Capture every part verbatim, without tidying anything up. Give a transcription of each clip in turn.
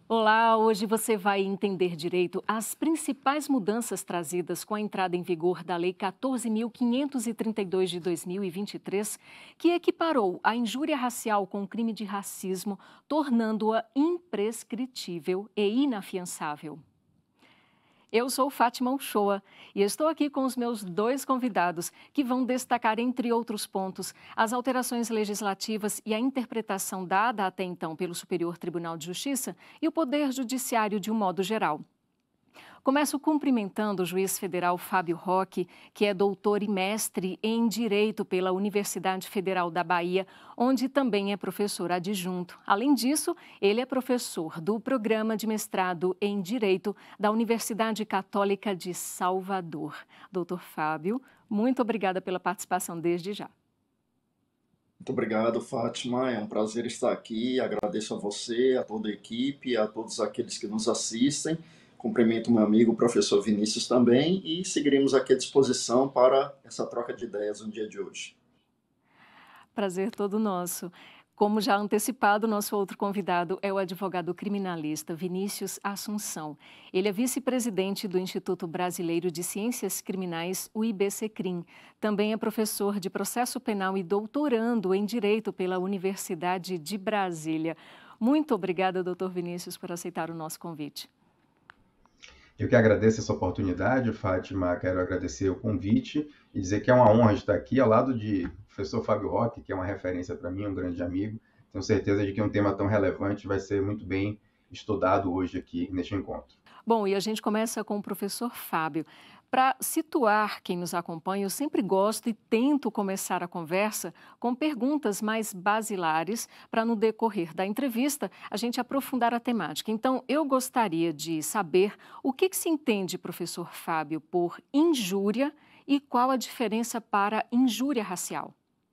Olá, hoje você vai entender direito as principais mudanças trazidas com a entrada em vigor da Lei quatorze mil quinhentos e trinta e dois de dois mil e vinte e três, que equiparou a injúria racial com o crime de racismo, tornando-a imprescritível e inafiançável. Eu sou Fátima Uchoa e estou aqui com os meus dois convidados que vão destacar, entre outros pontos, as alterações legislativas e a interpretação dada até então pelo Superior Tribunal de Justiça e o Poder Judiciário de um modo geral. Começo cumprimentando o juiz federal Fábio Roque, que é doutor e mestre em Direito pela Universidade Federal da Bahia, onde também é professor adjunto. Além disso, ele é professor do Programa de Mestrado em Direito da Universidade Católica de Salvador. Doutor Fábio, muito obrigada pela participação desde já. Muito obrigado, Fátima. É um prazer estar aqui. Agradeço a você, a toda a equipe, a todos aqueles que nos assistem. Cumprimento meu amigo, o professor Vinícius também, e seguiremos aqui à disposição para essa troca de ideias no dia de hoje. Prazer todo nosso. Como já antecipado, nosso outro convidado é o advogado criminalista Vinícius Assunção. Ele é vice-presidente do Instituto Brasileiro de Ciências Criminais, o IBCCRIM. Também é professor de processo penal e doutorando em Direito pela Universidade de Brasília. Muito obrigada, doutor Vinícius, por aceitar o nosso convite. Eu que agradeço essa oportunidade, Fátima. Quero agradecer o convite e dizer que é uma honra estar aqui ao lado de professor Fábio Roque, que é uma referência para mim, um grande amigo. Tenho certeza de que um tema tão relevante vai ser muito bem estudado hoje aqui neste encontro. Bom, e a gente começa com o professor Fábio. Para situar quem nos acompanha, eu sempre gosto e tento começar a conversa com perguntas mais basilares para, no decorrer da entrevista, a gente aprofundar a temática. Então, eu gostaria de saber o que, que se entende, professor Fábio, por injúria e qual a diferença para injúria racial.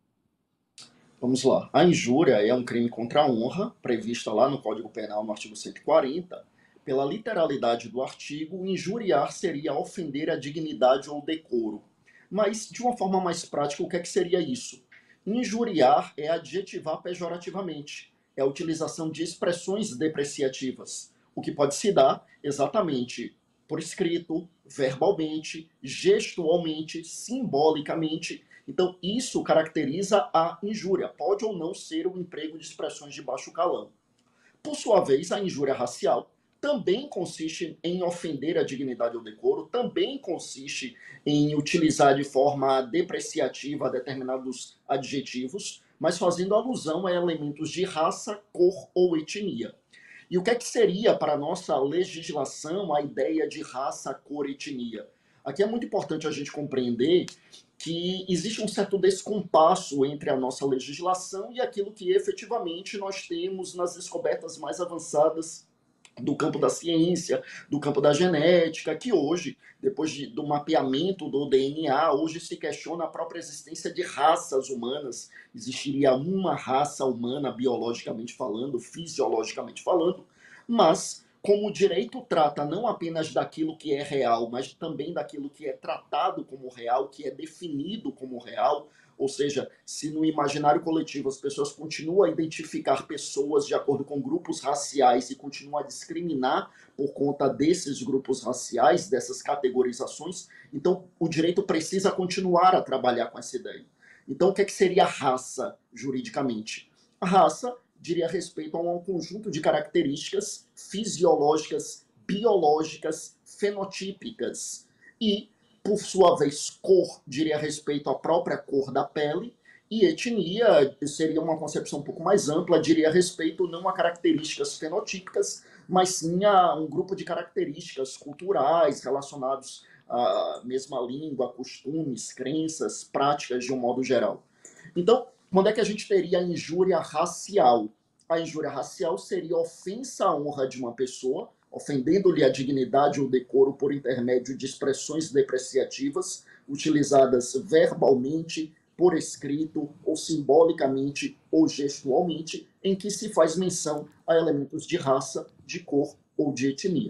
Vamos lá. A injúria é um crime contra a honra, prevista lá no Código Penal, no artigo cento e quarenta. Pela literalidade do artigo, injuriar seria ofender a dignidade ou decoro. Mas, de uma forma mais prática, o que é que seria isso? Injuriar é adjetivar pejorativamente, é a utilização de expressões depreciativas, o que pode se dar exatamente por escrito, verbalmente, gestualmente, simbolicamente. Então, isso caracteriza a injúria. Pode ou não ser o emprego de expressões de baixo calão. Por sua vez, a injúria racial também consiste em ofender a dignidade ou decoro, também consiste em utilizar de forma depreciativa determinados adjetivos, mas fazendo alusão a elementos de raça, cor ou etnia. E o que é que seria para a nossa legislação a ideia de raça, cor e etnia? Aqui é muito importante a gente compreender que existe um certo descompasso entre a nossa legislação e aquilo que efetivamente nós temos nas descobertas mais avançadas do campo da ciência, do campo da genética, que hoje, depois de, do mapeamento do D N A, hoje se questiona a própria existência de raças humanas. Existiria uma raça humana, biologicamente falando, fisiologicamente falando, mas como o direito trata não apenas daquilo que é real, mas também daquilo que é tratado como real, que é definido como real, ou seja, se no imaginário coletivo as pessoas continuam a identificar pessoas de acordo com grupos raciais e continuam a discriminar por conta desses grupos raciais, dessas categorizações, então o direito precisa continuar a trabalhar com essa ideia. Então o que, é que seria raça juridicamente? A raça diria respeito a um conjunto de características fisiológicas, biológicas, fenotípicas e, por sua vez, cor diria respeito à própria cor da pele, e etnia seria uma concepção um pouco mais ampla, diria respeito não a características fenotípicas, mas sim a um grupo de características culturais relacionados à mesma língua, costumes, crenças, práticas de um modo geral. Então, quando é que a gente teria a injúria racial? A injúria racial seria ofensa à honra de uma pessoa, ofendendo-lhe a dignidade ou decoro por intermédio de expressões depreciativas, utilizadas verbalmente, por escrito, ou simbolicamente, ou gestualmente, em que se faz menção a elementos de raça, de cor ou de etnia.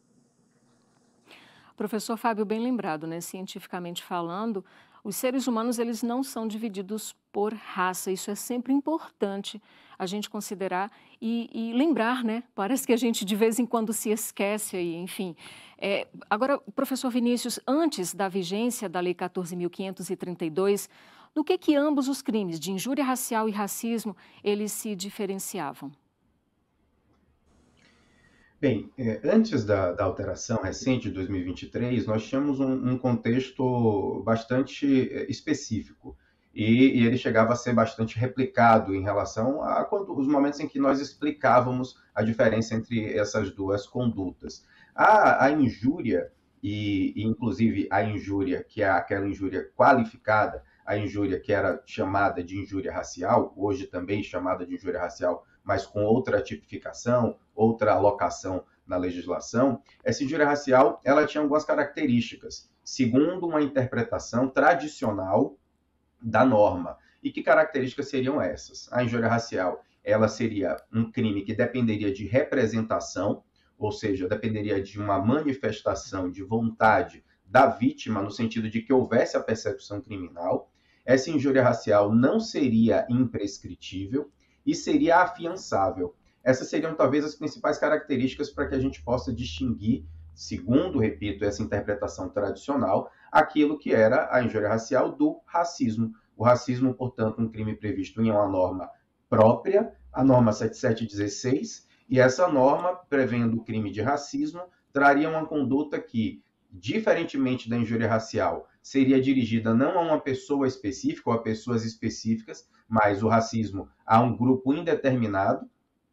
Professor Fábio, bem lembrado, né? Cientificamente falando, os seres humanos eles não são divididos por raça. Isso é sempre importante a gente considerar e, e lembrar, né? Parece que a gente de vez em quando se esquece aí, enfim. É, agora, professor Vinícius, antes da vigência da Lei quatorze mil quinhentos e trinta e dois, no que que ambos os crimes de injúria racial e racismo, eles se diferenciavam? Bem, eh, antes da, da alteração recente de dois mil e vinte e três, nós tínhamos um, um contexto bastante eh, específico e, e ele chegava a ser bastante replicado em relação a quando, os momentos em que nós explicávamos a diferença entre essas duas condutas. A, a injúria, e, e inclusive a injúria, que é aquela injúria qualificada, a injúria que era chamada de injúria racial, hoje também chamada de injúria racial, mas com outra tipificação, outra alocação na legislação, essa injúria racial ela tinha algumas características, segundo uma interpretação tradicional da norma. E que características seriam essas? A injúria racial ela seria um crime que dependeria de representação, ou seja, dependeria de uma manifestação de vontade da vítima, no sentido de que houvesse a persecução criminal. Essa injúria racial não seria imprescritível e seria afiançável. Essas seriam talvez as principais características para que a gente possa distinguir, segundo, repito, essa interpretação tradicional, aquilo que era a injúria racial do racismo. O racismo, portanto, um crime previsto em uma norma própria, a norma setenta e sete dezesseis, e essa norma, prevendo o crime de racismo, traria uma conduta que, diferentemente da injúria racial, seria dirigida não a uma pessoa específica ou a pessoas específicas, mas o racismo a um grupo indeterminado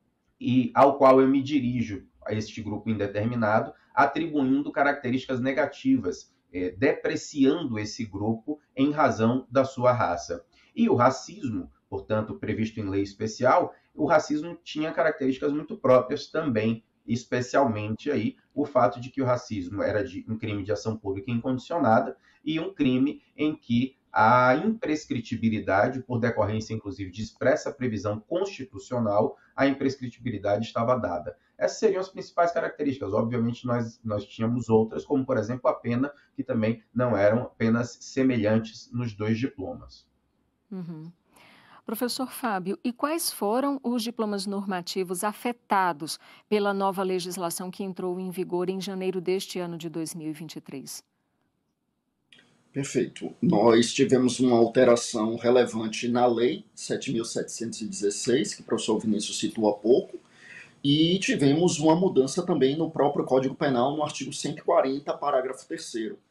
e ao qual eu me dirijo a este grupo indeterminado, atribuindo características negativas, eh, depreciando esse grupo em razão da sua raça. E o racismo, portanto, previsto em lei especial, o racismo tinha características muito próprias também, especialmente aí o fato de que o racismo era de, um crime de ação pública incondicionada e um crime em que a imprescritibilidade, por decorrência, inclusive, de expressa previsão constitucional, a imprescritibilidade estava dada. Essas seriam as principais características. Obviamente, nós, nós tínhamos outras, como, por exemplo, a pena, que também não eram penas semelhantes nos dois diplomas. Uhum. Professor Fábio, e quais foram os diplomas normativos afetados pela nova legislação que entrou em vigor em janeiro deste ano de dois mil e vinte e três? Perfeito. Nós tivemos uma alteração relevante na Lei sete mil setecentos e dezesseis, que o professor Vinícius citou há pouco, e tivemos uma mudança também no próprio Código Penal, no artigo cento e quarenta, parágrafo terceiro.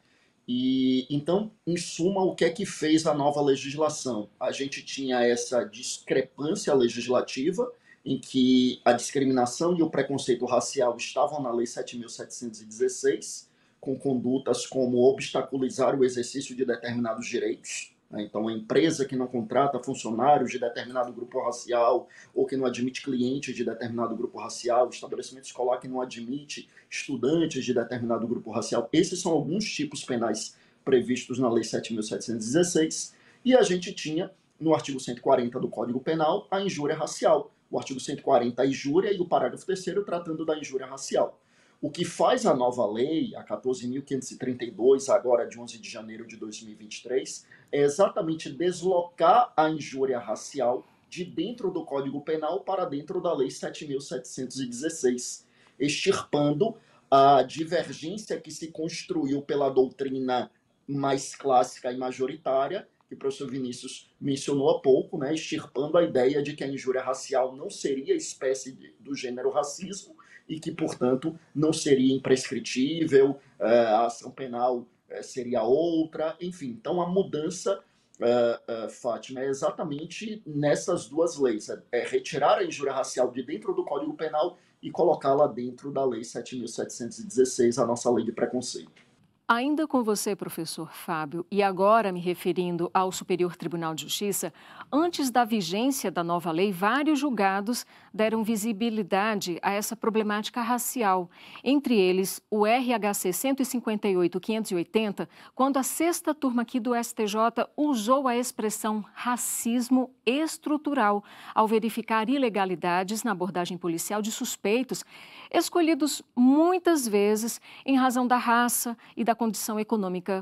E então, em suma, o que é que fez a nova legislação? A gente tinha essa discrepância legislativa, em que a discriminação e o preconceito racial estavam na Lei sete mil setecentos e dezesseis, com condutas como obstaculizar o exercício de determinados direitos. Então, a empresa que não contrata funcionários de determinado grupo racial ou que não admite clientes de determinado grupo racial, estabelecimento escolar que não admite estudantes de determinado grupo racial. Esses são alguns tipos penais previstos na Lei sete mil setecentos e dezesseis. E a gente tinha, no artigo cento e quarenta do Código Penal, a injúria racial. O artigo cento e quarenta, a injúria, e o parágrafo terceiro tratando da injúria racial. O que faz a nova lei, a quatorze mil quinhentos e trinta e dois, agora de onze de janeiro de dois mil e vinte e três, é exatamente deslocar a injúria racial de dentro do Código Penal para dentro da Lei sete mil setecentos e dezesseis, extirpando a divergência que se construiu pela doutrina mais clássica e majoritária, que o professor Vinícius mencionou há pouco, né, extirpando a ideia de que a injúria racial não seria espécie de, do gênero racismo, e que, portanto, não seria imprescritível, a ação penal seria outra, enfim. Então, a mudança, Fátima, é exatamente nessas duas leis, é retirar a injúria racial de dentro do Código Penal e colocá-la dentro da Lei sete mil setecentos e dezesseis, a nossa lei de preconceito. Ainda com você, professor Fábio, e agora me referindo ao Superior Tribunal de Justiça, antes da vigência da nova lei, vários julgados deram visibilidade a essa problemática racial. Entre eles, o R H C cento e cinquenta e oito quinhentos e oitenta, quando a sexta turma aqui do S T J usou a expressão racismo estrutural ao verificar ilegalidades na abordagem policial de suspeitos, escolhidos muitas vezes em razão da raça e da condição econômica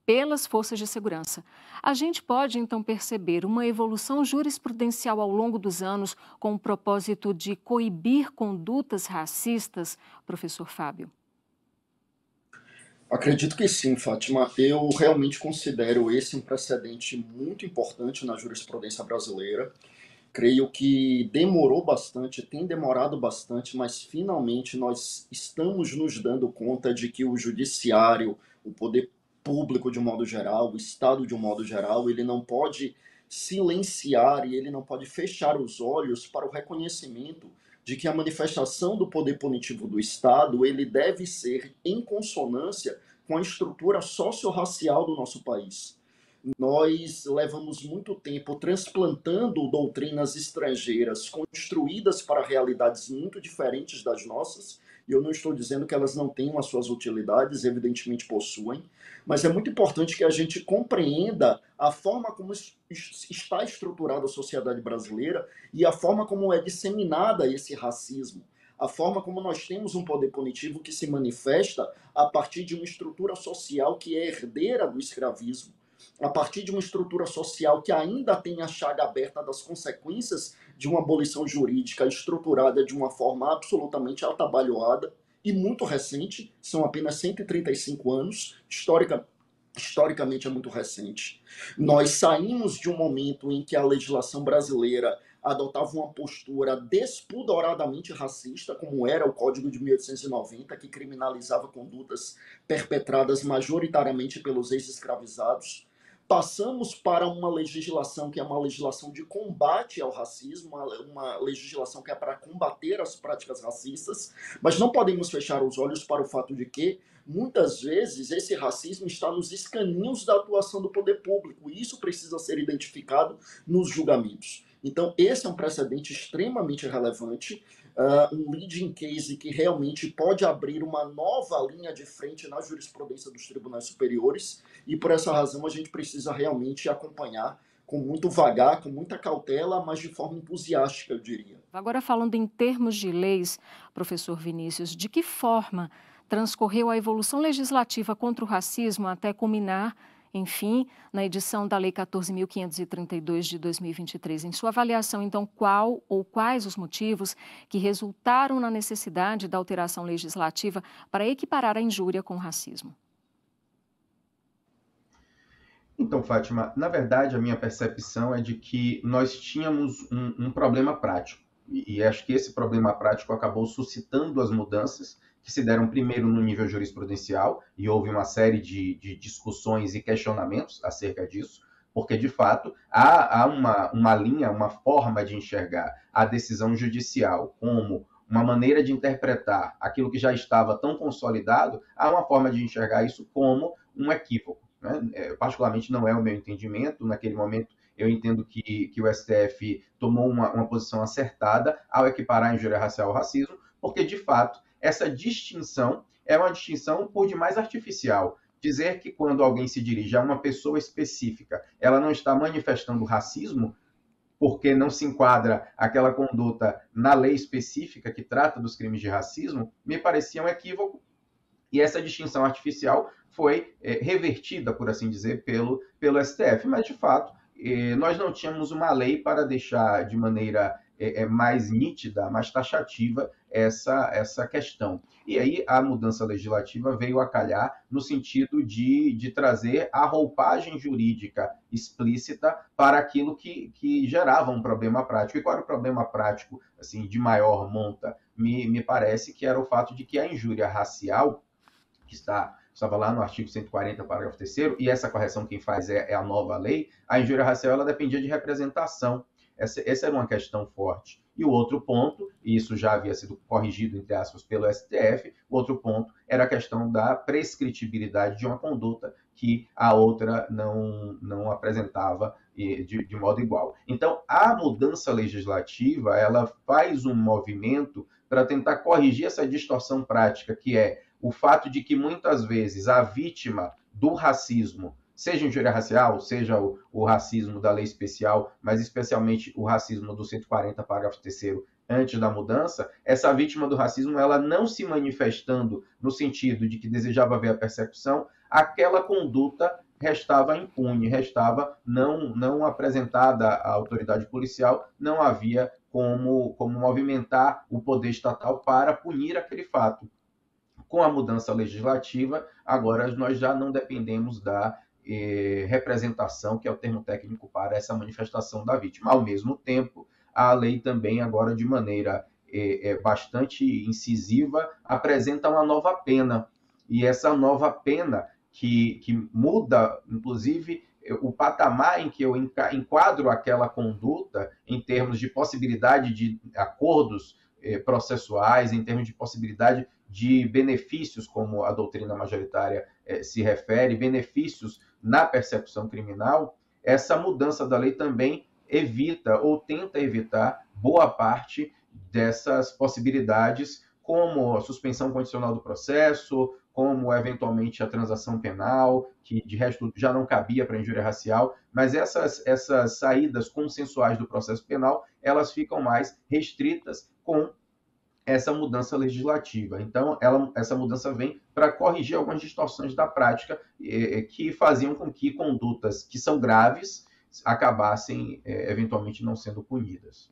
pelas forças de segurança. A gente pode, então, perceber uma evolução jurisprudencial ao longo dos anos com o propósito de coibir condutas racistas, professor Fábio? Acredito que sim, Fátima. Eu realmente considero esse um precedente muito importante na jurisprudência brasileira. Creio que demorou bastante, tem demorado bastante, mas finalmente nós estamos nos dando conta de que o judiciário, o poder público de um modo geral, o Estado de um modo geral, ele não pode silenciar e ele não pode fechar os olhos para o reconhecimento de que a manifestação do poder punitivo do Estado, ele deve ser em consonância com a estrutura socio-racial do nosso país. Nós levamos muito tempo transplantando doutrinas estrangeiras construídas para realidades muito diferentes das nossas, e eu não estou dizendo que elas não tenham as suas utilidades, evidentemente possuem, mas é muito importante que a gente compreenda a forma como está estruturada a sociedade brasileira e a forma como é disseminada esse racismo, a forma como nós temos um poder punitivo que se manifesta a partir de uma estrutura social que é herdeira do escravismo, a partir de uma estrutura social que ainda tem a chaga aberta das consequências de uma abolição jurídica estruturada de uma forma absolutamente atabalhoada e muito recente, são apenas cento e trinta e cinco anos, histórica, historicamente é muito recente. Nós saímos de um momento em que a legislação brasileira adotava uma postura despudoradamente racista, como era o Código de mil oitocentos e noventa, que criminalizava condutas perpetradas majoritariamente pelos ex-escravizados. Passamos para uma legislação que é uma legislação de combate ao racismo, uma, uma legislação que é para combater as práticas racistas, mas não podemos fechar os olhos para o fato de que, muitas vezes, esse racismo está nos escaninhos da atuação do poder público, e isso precisa ser identificado nos julgamentos. Então, esse é um precedente extremamente relevante, uh, um leading case que realmente pode abrir uma nova linha de frente na jurisprudência dos tribunais superiores, e por essa razão a gente precisa realmente acompanhar com muito vagar, com muita cautela, mas de forma entusiástica, eu diria. Agora, falando em termos de leis, professor Vinícius, de que forma transcorreu a evolução legislativa contra o racismo até culminar, enfim, na edição da Lei quatorze mil quinhentos e trinta e dois de dois mil e vinte e três. Em sua avaliação, então, qual ou quais os motivos que resultaram na necessidade da alteração legislativa para equiparar a injúria com o racismo? Então, Fátima, na verdade, a minha percepção é de que nós tínhamos um, um problema prático. E, e acho que esse problema prático acabou suscitando as mudanças que se deram primeiro no nível jurisprudencial, e houve uma série de, de discussões e questionamentos acerca disso, porque, de fato, há, há uma, uma linha, uma forma de enxergar a decisão judicial como uma maneira de interpretar aquilo que já estava tão consolidado, há uma forma de enxergar isso como um equívoco. Né? É, particularmente não é o meu entendimento, naquele momento eu entendo que, que o S T F tomou uma, uma posição acertada ao equiparar a injúria racial ao racismo, porque, de fato, essa distinção é uma distinção por demais artificial. Dizer que quando alguém se dirige a uma pessoa específica, ela não está manifestando racismo, porque não se enquadra aquela conduta na lei específica que trata dos crimes de racismo, me parecia um equívoco. E essa distinção artificial foi é, revertida, por assim dizer, pelo, pelo S T F. Mas, de fato, é, nós não tínhamos uma lei para deixar de maneira é, é, mais nítida, mais taxativa, essa, essa questão. E aí a mudança legislativa veio a calhar no sentido de, de trazer a roupagem jurídica explícita para aquilo que, que gerava um problema prático. E qual era o problema prático assim, de maior monta? Me, me parece que era o fato de que a injúria racial, que está, estava lá no artigo cento e quarenta, parágrafo terceiro, e essa correção quem faz é, é a nova lei, a injúria racial ela dependia de representação. Essa, essa era uma questão forte. E o outro ponto, e isso já havia sido corrigido, entre aspas, pelo S T F, o outro ponto era a questão da prescritibilidade de uma conduta que a outra não, não apresentava de, de modo igual. Então, a mudança legislativa, ela faz um movimento para tentar corrigir essa distorção prática, que é o fato de que, muitas vezes, a vítima do racismo, seja injúria racial, seja o, o racismo da lei especial, mas especialmente o racismo do cento e quarenta, parágrafo terceiro, antes da mudança, essa vítima do racismo, ela não se manifestando no sentido de que desejava ver a persecução, aquela conduta restava impune, restava não, não apresentada à autoridade policial, não havia como, como movimentar o poder estatal para punir aquele fato. Com a mudança legislativa, agora nós já não dependemos da eh, representação, que é o termo técnico para essa manifestação da vítima. Ao mesmo tempo, a lei também, agora de maneira eh, bastante incisiva, apresenta uma nova pena. E essa nova pena, que, que muda, inclusive, o patamar em que eu enquadro aquela conduta em termos de possibilidade de acordos eh, processuais, em termos de possibilidade de benefícios, como a doutrina majoritária eh, se refere, benefícios na persecução criminal, essa mudança da lei também evita ou tenta evitar boa parte dessas possibilidades, como a suspensão condicional do processo, como eventualmente a transação penal, que de resto já não cabia para injúria racial, mas essas, essas saídas consensuais do processo penal, elas ficam mais restritas com essa mudança legislativa. Então, ela, essa mudança vem para corrigir algumas distorções da prática eh, que faziam com que condutas que são graves acabassem eh, eventualmente não sendo punidas.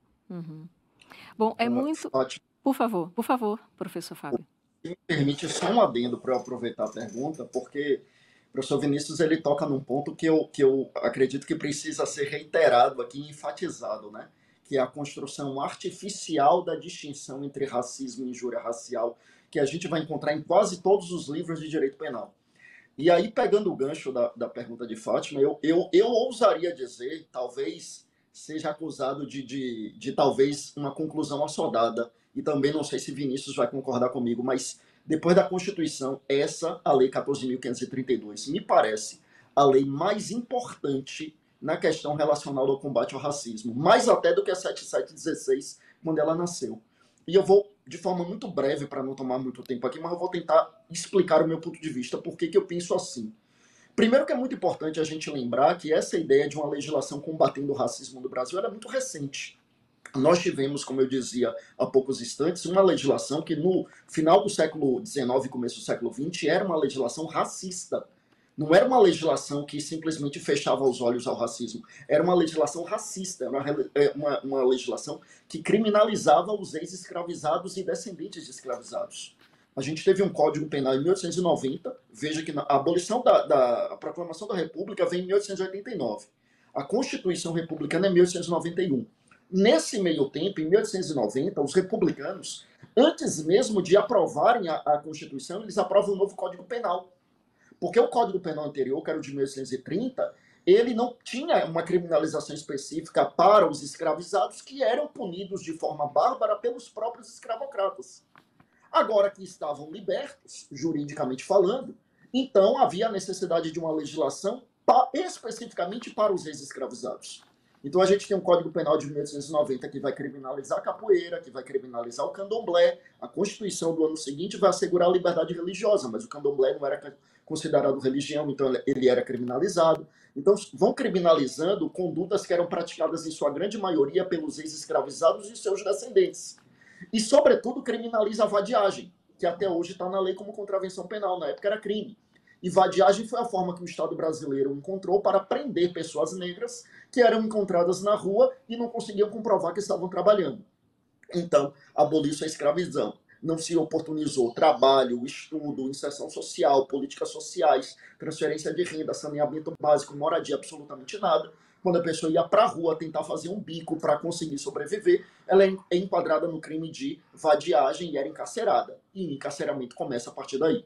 Uhum. Bom, é muito... Ótimo. Por favor, por favor, professor Fábio. Me permite só um adendo para eu aproveitar a pergunta, porque o professor Vinícius ele toca num ponto que eu, que eu acredito que precisa ser reiterado aqui e enfatizado, né? Que é a construção artificial da distinção entre racismo e injúria racial, que a gente vai encontrar em quase todos os livros de direito penal. E aí, pegando o gancho da, da pergunta de Fátima, eu, eu, eu ousaria dizer, talvez seja acusado de, de, de talvez uma conclusão assodada, e também não sei se Vinícius vai concordar comigo, mas depois da Constituição, essa, a Lei quatorze mil quinhentos e trinta e dois, me parece a lei mais importante na questão relacionada ao combate ao racismo, mais até do que a sete mil setecentos e dezesseis, quando ela nasceu. E eu vou, de forma muito breve, para não tomar muito tempo aqui, mas eu vou tentar explicar o meu ponto de vista, por que eu penso assim. Primeiro que é muito importante a gente lembrar que essa ideia de uma legislação combatendo o racismo no Brasil ela é muito recente. Nós tivemos, como eu dizia há poucos instantes, uma legislação que no final do século dezenove e começo do século vinte era uma legislação racista. Não era uma legislação que simplesmente fechava os olhos ao racismo. Era uma legislação racista, era uma, uma, uma legislação que criminalizava os ex-escravizados e descendentes de escravizados. A gente teve um Código Penal em mil oitocentos e noventa, veja que a abolição da, da a Proclamação da República vem em mil oitocentos e oitenta e nove. A Constituição Republicana é em mil oitocentos e noventa e um. Nesse meio tempo, em mil oitocentos e noventa, os republicanos, antes mesmo de aprovarem a, a Constituição, eles aprovam o novo Código Penal. Porque o Código Penal anterior, que era o de mil oitocentos e trinta, ele não tinha uma criminalização específica para os escravizados que eram punidos de forma bárbara pelos próprios escravocratas. Agora que estavam libertos, juridicamente falando, então havia a necessidade de uma legislação pa, especificamente para os ex-escravizados. Então a gente tem um Código Penal de mil oitocentos e noventa que vai criminalizar a capoeira, que vai criminalizar o candomblé. A Constituição do ano seguinte vai assegurar a liberdade religiosa, mas o candomblé não era considerado religião, então ele era criminalizado. Então vão criminalizando condutas que eram praticadas em sua grande maioria pelos ex-escravizados e seus descendentes. E, sobretudo, criminaliza a vadiagem, que até hoje está na lei como contravenção penal, na época era crime. E vadiagem foi a forma que o Estado brasileiro encontrou para prender pessoas negras que eram encontradas na rua e não conseguiam comprovar que estavam trabalhando. Então, aboliu-se a escravidão. Não se oportunizou trabalho, estudo, inserção social, políticas sociais, transferência de renda, saneamento básico, moradia, absolutamente nada. Quando a pessoa ia para a rua tentar fazer um bico para conseguir sobreviver, ela é enquadrada no crime de vadiagem e era encarcerada. E o encarceramento começa a partir daí.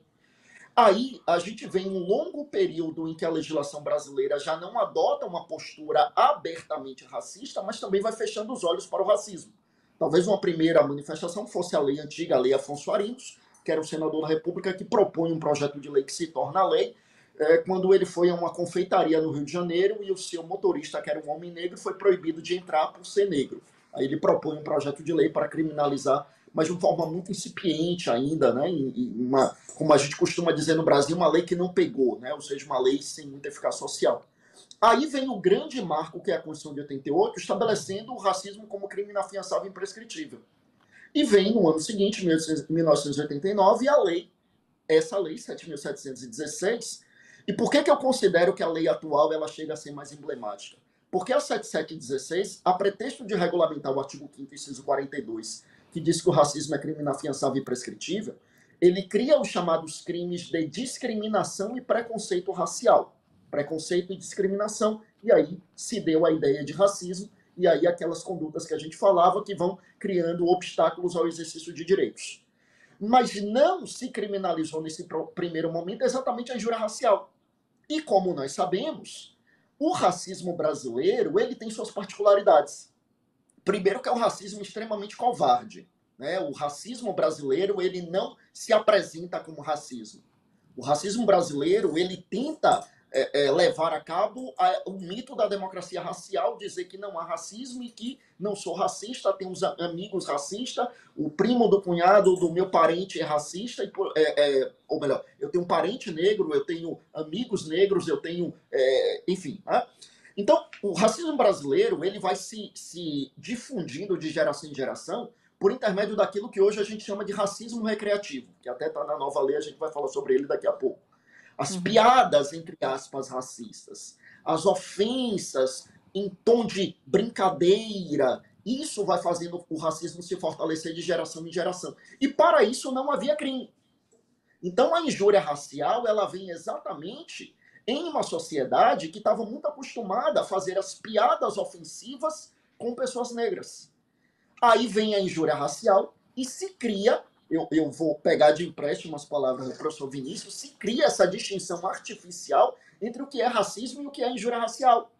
Aí a gente vem um longo período em que a legislação brasileira já não adota uma postura abertamente racista, mas também vai fechando os olhos para o racismo. Talvez uma primeira manifestação fosse a lei antiga, a lei Afonso Arinos, que era o senador da República que propõe um projeto de lei que se torna lei, é, quando ele foi a uma confeitaria no Rio de Janeiro e o seu motorista, que era um homem negro, foi proibido de entrar por ser negro. Aí ele propõe um projeto de lei para criminalizar, mas de uma forma muito incipiente ainda, né? E uma, como a gente costuma dizer no Brasil, uma lei que não pegou, né? Ou seja, uma lei sem muita eficácia social. Aí vem o grande marco, que é a Constituição de oitenta e oito, estabelecendo o racismo como crime inafiançável e imprescritível. E vem no ano seguinte, mil novecentos e oitenta e nove, a lei, essa lei, sete mil setecentos e dezesseis, E por que, que eu considero que a lei atual ela chega a ser mais emblemática? Porque a setenta e sete dezesseis, a pretexto de regulamentar o artigo quinto, inciso quarenta e dois, que diz que o racismo é crime inafiançável e prescritível, ele cria os chamados crimes de discriminação e preconceito racial. Preconceito e discriminação, e aí se deu a ideia de racismo, e aí aquelas condutas que a gente falava que vão criando obstáculos ao exercício de direitos. Mas não se criminalizou nesse primeiro momento exatamente a injúria racial. E como nós sabemos, o racismo brasileiro ele tem suas particularidades. Primeiro que é um racismo extremamente covarde. Né? O racismo brasileiro ele não se apresenta como racismo. O racismo brasileiro ele tenta é, é, levar a cabo a, o mito da democracia racial, dizer que não há racismo e que não sou racista, tenho uns amigos racistas, o primo do cunhado do meu parente é racista, e, é, é, ou melhor, eu tenho um parente negro, eu tenho amigos negros, eu tenho, é, enfim. Né? Então, o racismo brasileiro ele vai se, se difundindo de geração em geração por intermédio daquilo que hoje a gente chama de racismo recreativo, que até está na nova lei, a gente vai falar sobre ele daqui a pouco. As uhum. piadas, entre aspas, racistas, as ofensas em tom de brincadeira, isso vai fazendo o racismo se fortalecer de geração em geração. E para isso não havia crime. Então a injúria racial, ela vem exatamente em uma sociedade que estava muito acostumada a fazer as piadas ofensivas com pessoas negras. Aí vem a injúria racial e se cria, eu, eu vou pegar de empréstimo as palavras do professor Vinícius, se cria essa distinção artificial entre o que é racismo e o que é injúria racial.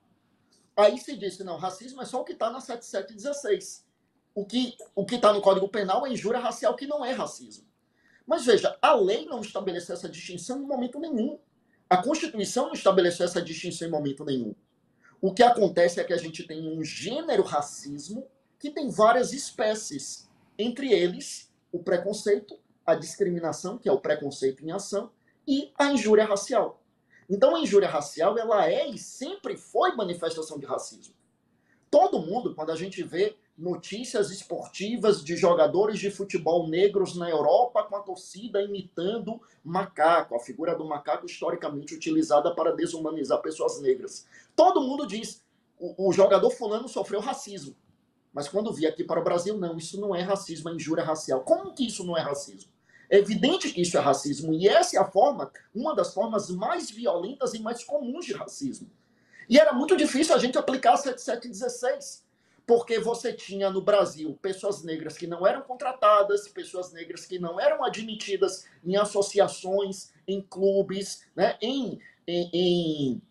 Aí se diz que não, racismo é só o que está na setenta e sete dezesseis. O que o que está no Código Penal é injúria racial, que não é racismo. Mas veja, a lei não estabeleceu essa distinção em momento nenhum. A Constituição não estabeleceu essa distinção em momento nenhum. O que acontece é que a gente tem um gênero racismo que tem várias espécies. Entre eles, o preconceito, a discriminação, que é o preconceito em ação, e a injúria racial. Então, a injúria racial, ela é e sempre foi manifestação de racismo. Todo mundo, quando a gente vê notícias esportivas de jogadores de futebol negros na Europa com a torcida imitando macaco, a figura do macaco historicamente utilizada para desumanizar pessoas negras. Todo mundo diz, o, o jogador fulano sofreu racismo. Mas quando vi aqui para o Brasil, não, isso não é racismo, é injúria racial. Como que isso não é racismo? É evidente que isso é racismo, e essa é a forma, uma das formas mais violentas e mais comuns de racismo. E era muito difícil a gente aplicar a setenta e sete dezesseis, porque você tinha no Brasil pessoas negras que não eram contratadas, pessoas negras que não eram admitidas em associações, em clubes, né, em, em, em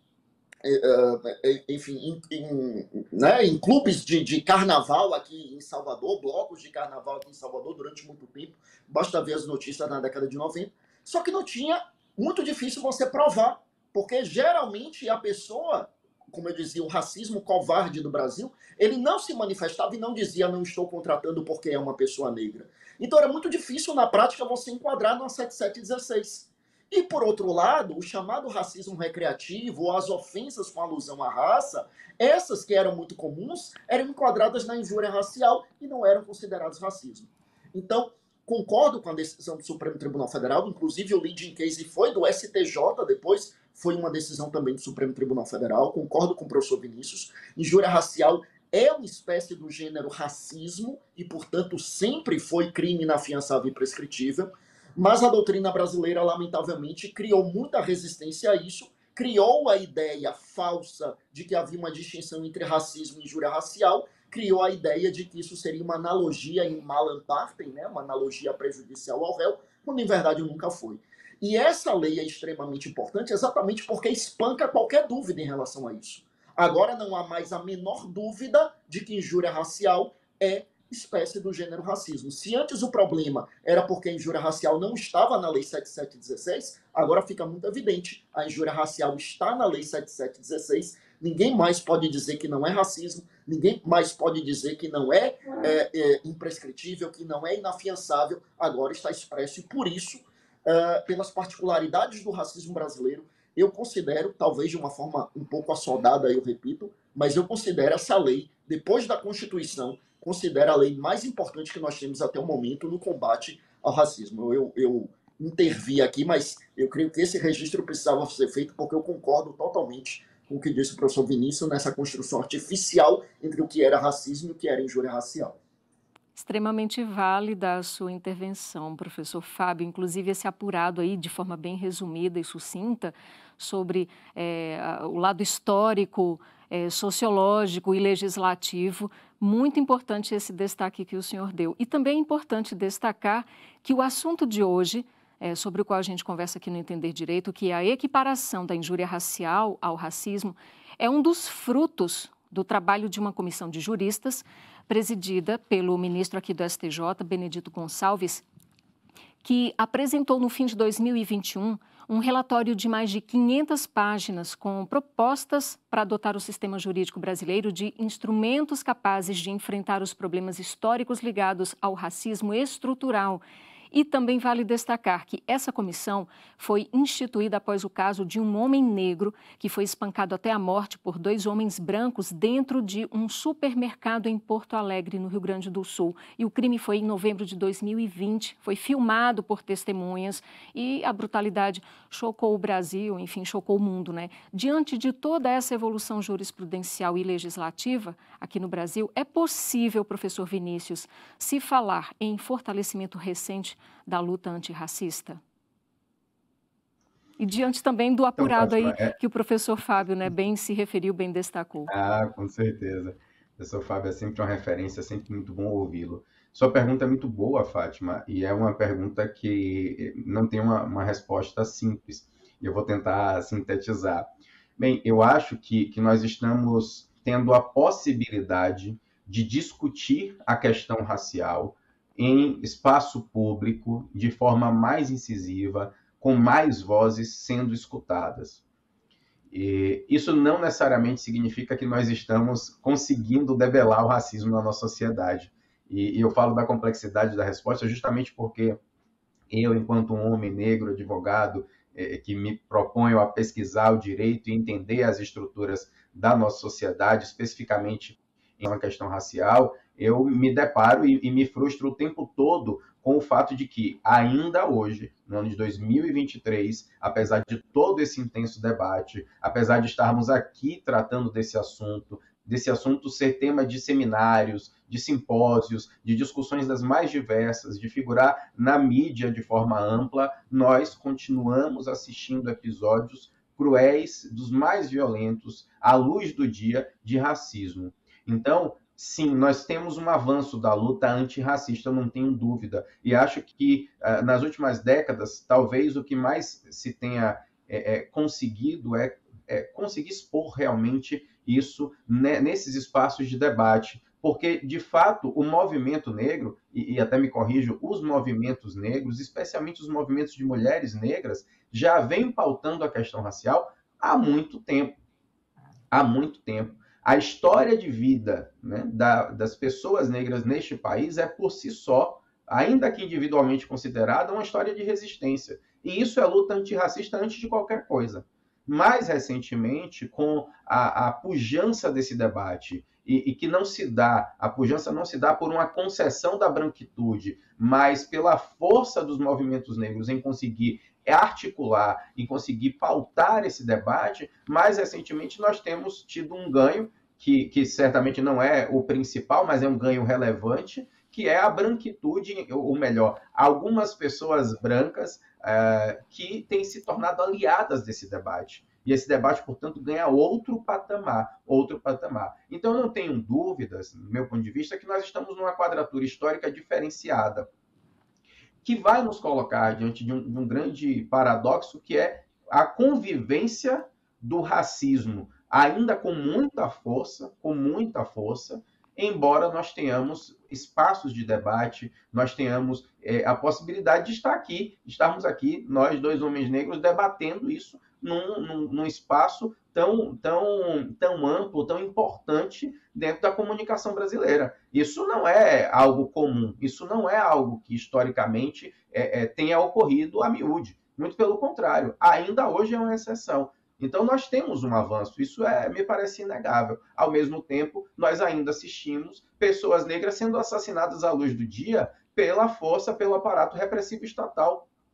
enfim, em, em, né, em clubes de, de carnaval aqui em Salvador, blocos de carnaval aqui em Salvador durante muito tempo, basta ver as notícias na década de noventa, só que não tinha, muito difícil você provar, porque geralmente a pessoa, como eu dizia, o racismo covarde do Brasil, ele não se manifestava e não dizia não estou contratando porque é uma pessoa negra. Então era muito difícil na prática você enquadrar na setenta e sete dezesseis. E, por outro lado, o chamado racismo recreativo, ou as ofensas com alusão à raça, essas que eram muito comuns, eram enquadradas na injúria racial e não eram consideradas racismo. Então, concordo com a decisão do Supremo Tribunal Federal, inclusive o leading case foi do S T J, depois foi uma decisão também do Supremo Tribunal Federal, concordo com o professor Vinícius, injúria racial é uma espécie do gênero racismo e, portanto, sempre foi crime inafiançável e prescritível. Mas a doutrina brasileira, lamentavelmente, criou muita resistência a isso, criou a ideia falsa de que havia uma distinção entre racismo e injúria racial, criou a ideia de que isso seria uma analogia em malam partem, né, uma analogia prejudicial ao réu, quando em verdade nunca foi. E essa lei é extremamente importante exatamente porque espanca qualquer dúvida em relação a isso. Agora não há mais a menor dúvida de que injúria racial é espécie do gênero racismo. Se antes o problema era porque a injúria racial não estava na lei setenta e sete dezesseis, agora fica muito evidente. A injúria racial está na lei setenta e sete dezesseis, ninguém mais pode dizer que não é racismo, ninguém mais pode dizer que não é, é, é imprescritível, que não é inafiançável, agora está expresso. E por isso, uh, pelas particularidades do racismo brasileiro, eu considero, talvez de uma forma um pouco assodada, eu repito, mas eu considero essa lei, depois da Constituição, considero a lei mais importante que nós temos até o momento no combate ao racismo. Eu, eu intervir aqui, mas eu creio que esse registro precisava ser feito porque eu concordo totalmente com o que disse o professor Vinícius nessa construção artificial entre o que era racismo e o que era injúria racial. Extremamente válida a sua intervenção, professor Fábio, inclusive esse apurado aí de forma bem resumida e sucinta sobre é, o lado histórico, é, sociológico e legislativo. Muito importante esse destaque que o senhor deu. E também é importante destacar que o assunto de hoje, é, sobre o qual a gente conversa aqui no Entender Direito, que é a equiparação da injúria racial ao racismo, é um dos frutos do trabalho de uma comissão de juristas presidida pelo ministro aqui do S T J, Benedito Gonçalves, que apresentou no fim de dois mil e vinte e um um relatório de mais de quinhentas páginas com propostas para adotar o sistema jurídico brasileiro de instrumentos capazes de enfrentar os problemas históricos ligados ao racismo estrutural. E também vale destacar que essa comissão foi instituída após o caso de um homem negro que foi espancado até a morte por dois homens brancos dentro de um supermercado em Porto Alegre, no Rio Grande do Sul. E o crime foi em novembro de dois mil e vinte, foi filmado por testemunhas e a brutalidade chocou o Brasil, enfim, chocou o mundo, né? Diante de toda essa evolução jurisprudencial e legislativa aqui no Brasil, é possível, professor Vinícius, se falar em fortalecimento recente da luta antirracista? E diante também do apurado Então, aí é... que o professor Fábio, né, bem se referiu, bem destacou. Ah, com certeza. O professor Fábio é sempre uma referência, é sempre muito bom ouvi-lo. Sua pergunta é muito boa, Fátima, e é uma pergunta que não tem uma, uma resposta simples. E eu vou tentar sintetizar. Bem, eu acho que, que nós estamos tendo a possibilidade de discutir a questão racial em espaço público, de forma mais incisiva, com mais vozes sendo escutadas. E isso não necessariamente significa que nós estamos conseguindo debelar o racismo na nossa sociedade. E, e eu falo da complexidade da resposta justamente porque eu, enquanto um homem negro, advogado, eh, que me proponho a pesquisar o direito e entender as estruturas da nossa sociedade, especificamente em uma questão racial, eu me deparo e, e me frustro o tempo todo com o fato de que, ainda hoje, no ano de dois mil e vinte e três, apesar de todo esse intenso debate, apesar de estarmos aqui tratando desse assunto, desse assunto ser tema de seminários, de simpósios, de discussões das mais diversas, de figurar na mídia de forma ampla, nós continuamos assistindo episódios cruéis, dos mais violentos, à luz do dia, de racismo. Então, sim, nós temos um avanço da luta antirracista, eu não tenho dúvida. E acho que, uh, nas últimas décadas, talvez o que mais se tenha é, é, conseguido é, é conseguir expor realmente isso né, nesses espaços de debate. Porque, de fato, o movimento negro, e, e até me corrijo, os movimentos negros, especialmente os movimentos de mulheres negras, já vêm pautando a questão racial há muito tempo. Há muito tempo. A história de vida né, da, das pessoas negras neste país é, por si só, ainda que individualmente considerada, uma história de resistência. E isso é luta antirracista antes de qualquer coisa. Mais recentemente, com a, a pujança desse debate, e, e que não se dá, a pujança não se dá por uma concessão da branquitude, mas pela força dos movimentos negros em conseguir articular e conseguir pautar esse debate, mais recentemente nós temos tido um ganho, que, que certamente não é o principal, mas é um ganho relevante, que é a branquitude, ou melhor, algumas pessoas brancas uh, que têm se tornado aliadas desse debate. E esse debate, portanto, ganha outro patamar, outro patamar. Então, eu não tenho dúvidas, do meu ponto de vista, que nós estamos numa quadratura histórica diferenciada, que vai nos colocar diante de um, de um grande paradoxo, que é a convivência do racismo, ainda com muita força, com muita força, embora nós tenhamos espaços de debate, nós tenhamos é, a possibilidade de estar aqui, estarmos aqui, nós dois homens negros, debatendo isso num, num, num espaço tão, tão, tão amplo, tão importante dentro da comunicação brasileira. Isso não é algo comum, isso não é algo que historicamente é, é, tenha ocorrido a miúde. Muito pelo contrário, ainda hoje é uma exceção. Então, nós temos um avanço, isso é, me parece inegável. Ao mesmo tempo, nós ainda assistimos pessoas negras sendo assassinadas à luz do dia pela força, pelo aparato repressivo estatal.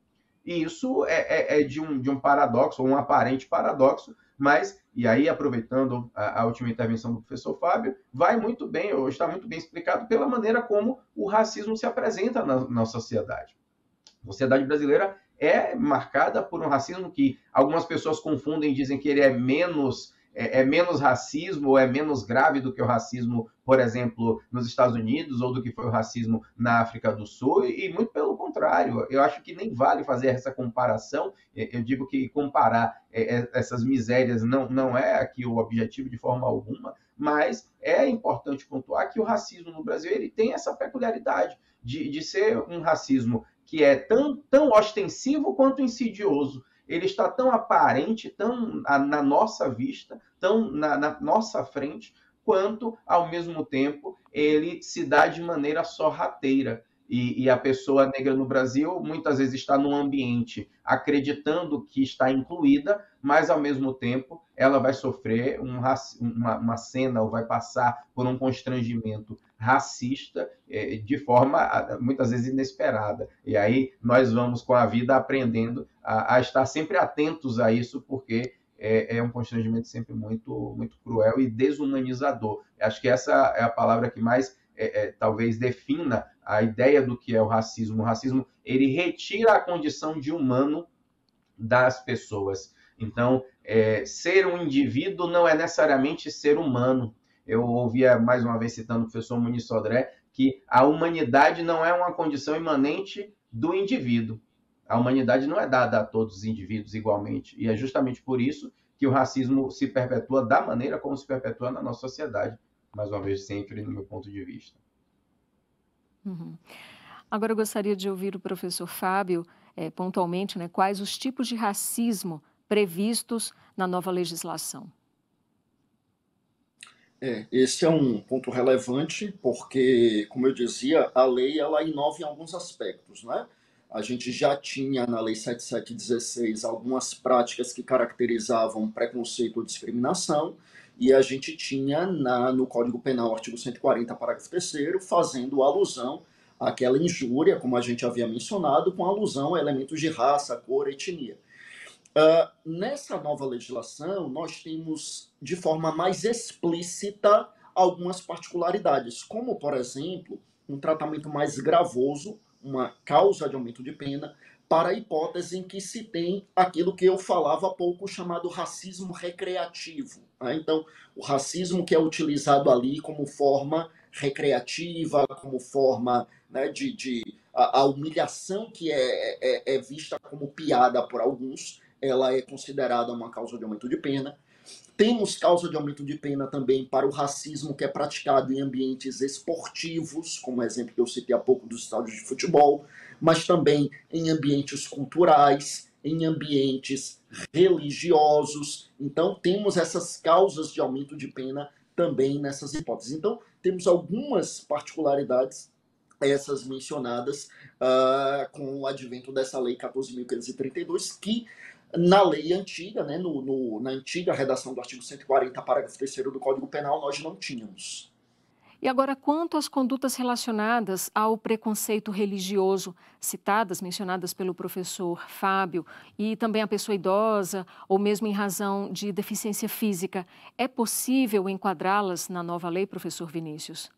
E isso é, é, é de, um, de um paradoxo, ou um aparente paradoxo, mas, e aí aproveitando a, a última intervenção do professor Fábio, vai muito bem, ou está muito bem explicado pela maneira como o racismo se apresenta na, na sociedade. A sociedade brasileira é marcada por um racismo que algumas pessoas confundem e dizem que ele é menos, é, é menos racismo ou é menos grave do que o racismo, por exemplo, nos Estados Unidos ou do que foi o racismo na África do Sul, e muito pelo contrário. Eu acho que nem vale fazer essa comparação. Eu digo que comparar essas misérias não, não é aqui o objetivo de forma alguma, mas é importante pontuar que o racismo no Brasil ele tem essa peculiaridade de, de ser um racismo que é tão, tão ostensivo quanto insidioso. Ele está tão aparente, tão na nossa vista, tão na, na nossa frente, quanto, ao mesmo tempo, ele se dá de maneira sorrateira. E, e a pessoa negra no Brasil muitas vezes está num ambiente acreditando que está incluída, mas ao mesmo tempo ela vai sofrer um, uma, uma cena ou vai passar por um constrangimento racista eh, de forma muitas vezes inesperada. E aí nós vamos com a vida aprendendo a, a estar sempre atentos a isso, porque é, é um constrangimento sempre muito, muito cruel e desumanizador. Acho que essa é a palavra que mais É, é, talvez defina a ideia do que é o racismo. O racismo, ele retira a condição de humano das pessoas. Então, é, ser um indivíduo não é necessariamente ser humano. Eu ouvia, mais uma vez, citando o professor Muniz Sodré, que a humanidade não é uma condição imanente do indivíduo. A humanidade não é dada a todos os indivíduos igualmente. E é justamente por isso que o racismo se perpetua da maneira como se perpetua na nossa sociedade. Mais uma vez, sempre no meu ponto de vista. Uhum. Agora eu gostaria de ouvir o professor Fábio, é, pontualmente, né, quais os tipos de racismo previstos na nova legislação. É, esse é um ponto relevante, porque, como eu dizia, a lei ela inova em alguns aspectos, né? A gente já tinha na Lei setenta e sete dezesseis algumas práticas que caracterizavam preconceito ou discriminação, e a gente tinha na, no Código Penal, artigo cento e quarenta, parágrafo terceiro, fazendo alusão àquela injúria, como a gente havia mencionado, com alusão a elementos de raça, cor, etnia. Uh, nessa nova legislação, nós temos, de forma mais explícita, algumas particularidades, como, por exemplo, um tratamento mais gravoso, uma causa de aumento de pena, para a hipótese em que se tem aquilo que eu falava há pouco, chamado racismo recreativo. Né? Então, o racismo que é utilizado ali como forma recreativa, como forma, né, de, de a, a humilhação que é, é, é vista como piada por alguns, ela é considerada uma causa de aumento de pena. Temos causa de aumento de pena também para o racismo que é praticado em ambientes esportivos, como o exemplo que eu citei há pouco dos estádios de futebol, mas também em ambientes culturais, em ambientes religiosos. Então, temos essas causas de aumento de pena também nessas hipóteses. Então, temos algumas particularidades, essas mencionadas, uh, com o advento dessa Lei quatorze mil quinhentos e trinta e dois, que na lei antiga, né, no, no, na antiga redação do artigo cento e quarenta, parágrafo terceiro do Código Penal, nós não tínhamos. E agora, quanto às condutas relacionadas ao preconceito religioso, citadas, mencionadas pelo professor Fábio, e também a pessoa idosa, ou mesmo em razão de deficiência física, é possível enquadrá-las na nova lei, professor Vinícius?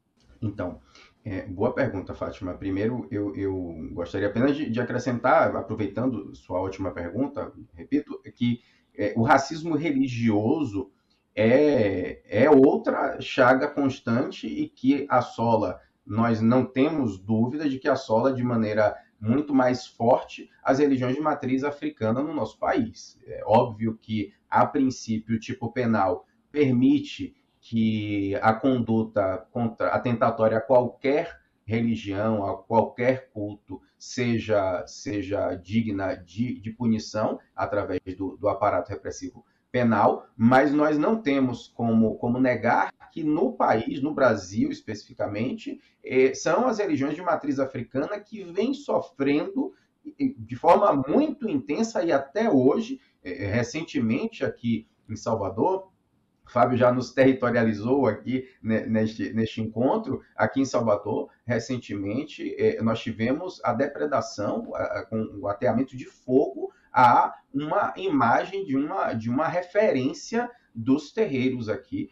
Então, é, boa pergunta, Fátima. Primeiro, eu, eu gostaria apenas de, de acrescentar, aproveitando sua última pergunta, repito, que é, o racismo religioso é, é outra chaga constante e que assola, nós não temos dúvida de que assola de maneira muito mais forte as religiões de matriz africana no nosso país. É óbvio que, a princípio, o tipo penal permite que a conduta contra, atentatória a qualquer religião, a qualquer culto, seja, seja digna de, de punição através do, do aparato repressivo penal, mas nós não temos como, como negar que no país, no Brasil especificamente, eh, são as religiões de matriz africana que vêm sofrendo de forma muito intensa e até hoje, eh, recentemente aqui em Salvador, Fábio já nos territorializou aqui né, neste, neste encontro, aqui em Salvador, recentemente, eh, nós tivemos a depredação, a, a, com o ateamento de fogo a uma imagem de uma, de uma referência dos terreiros aqui,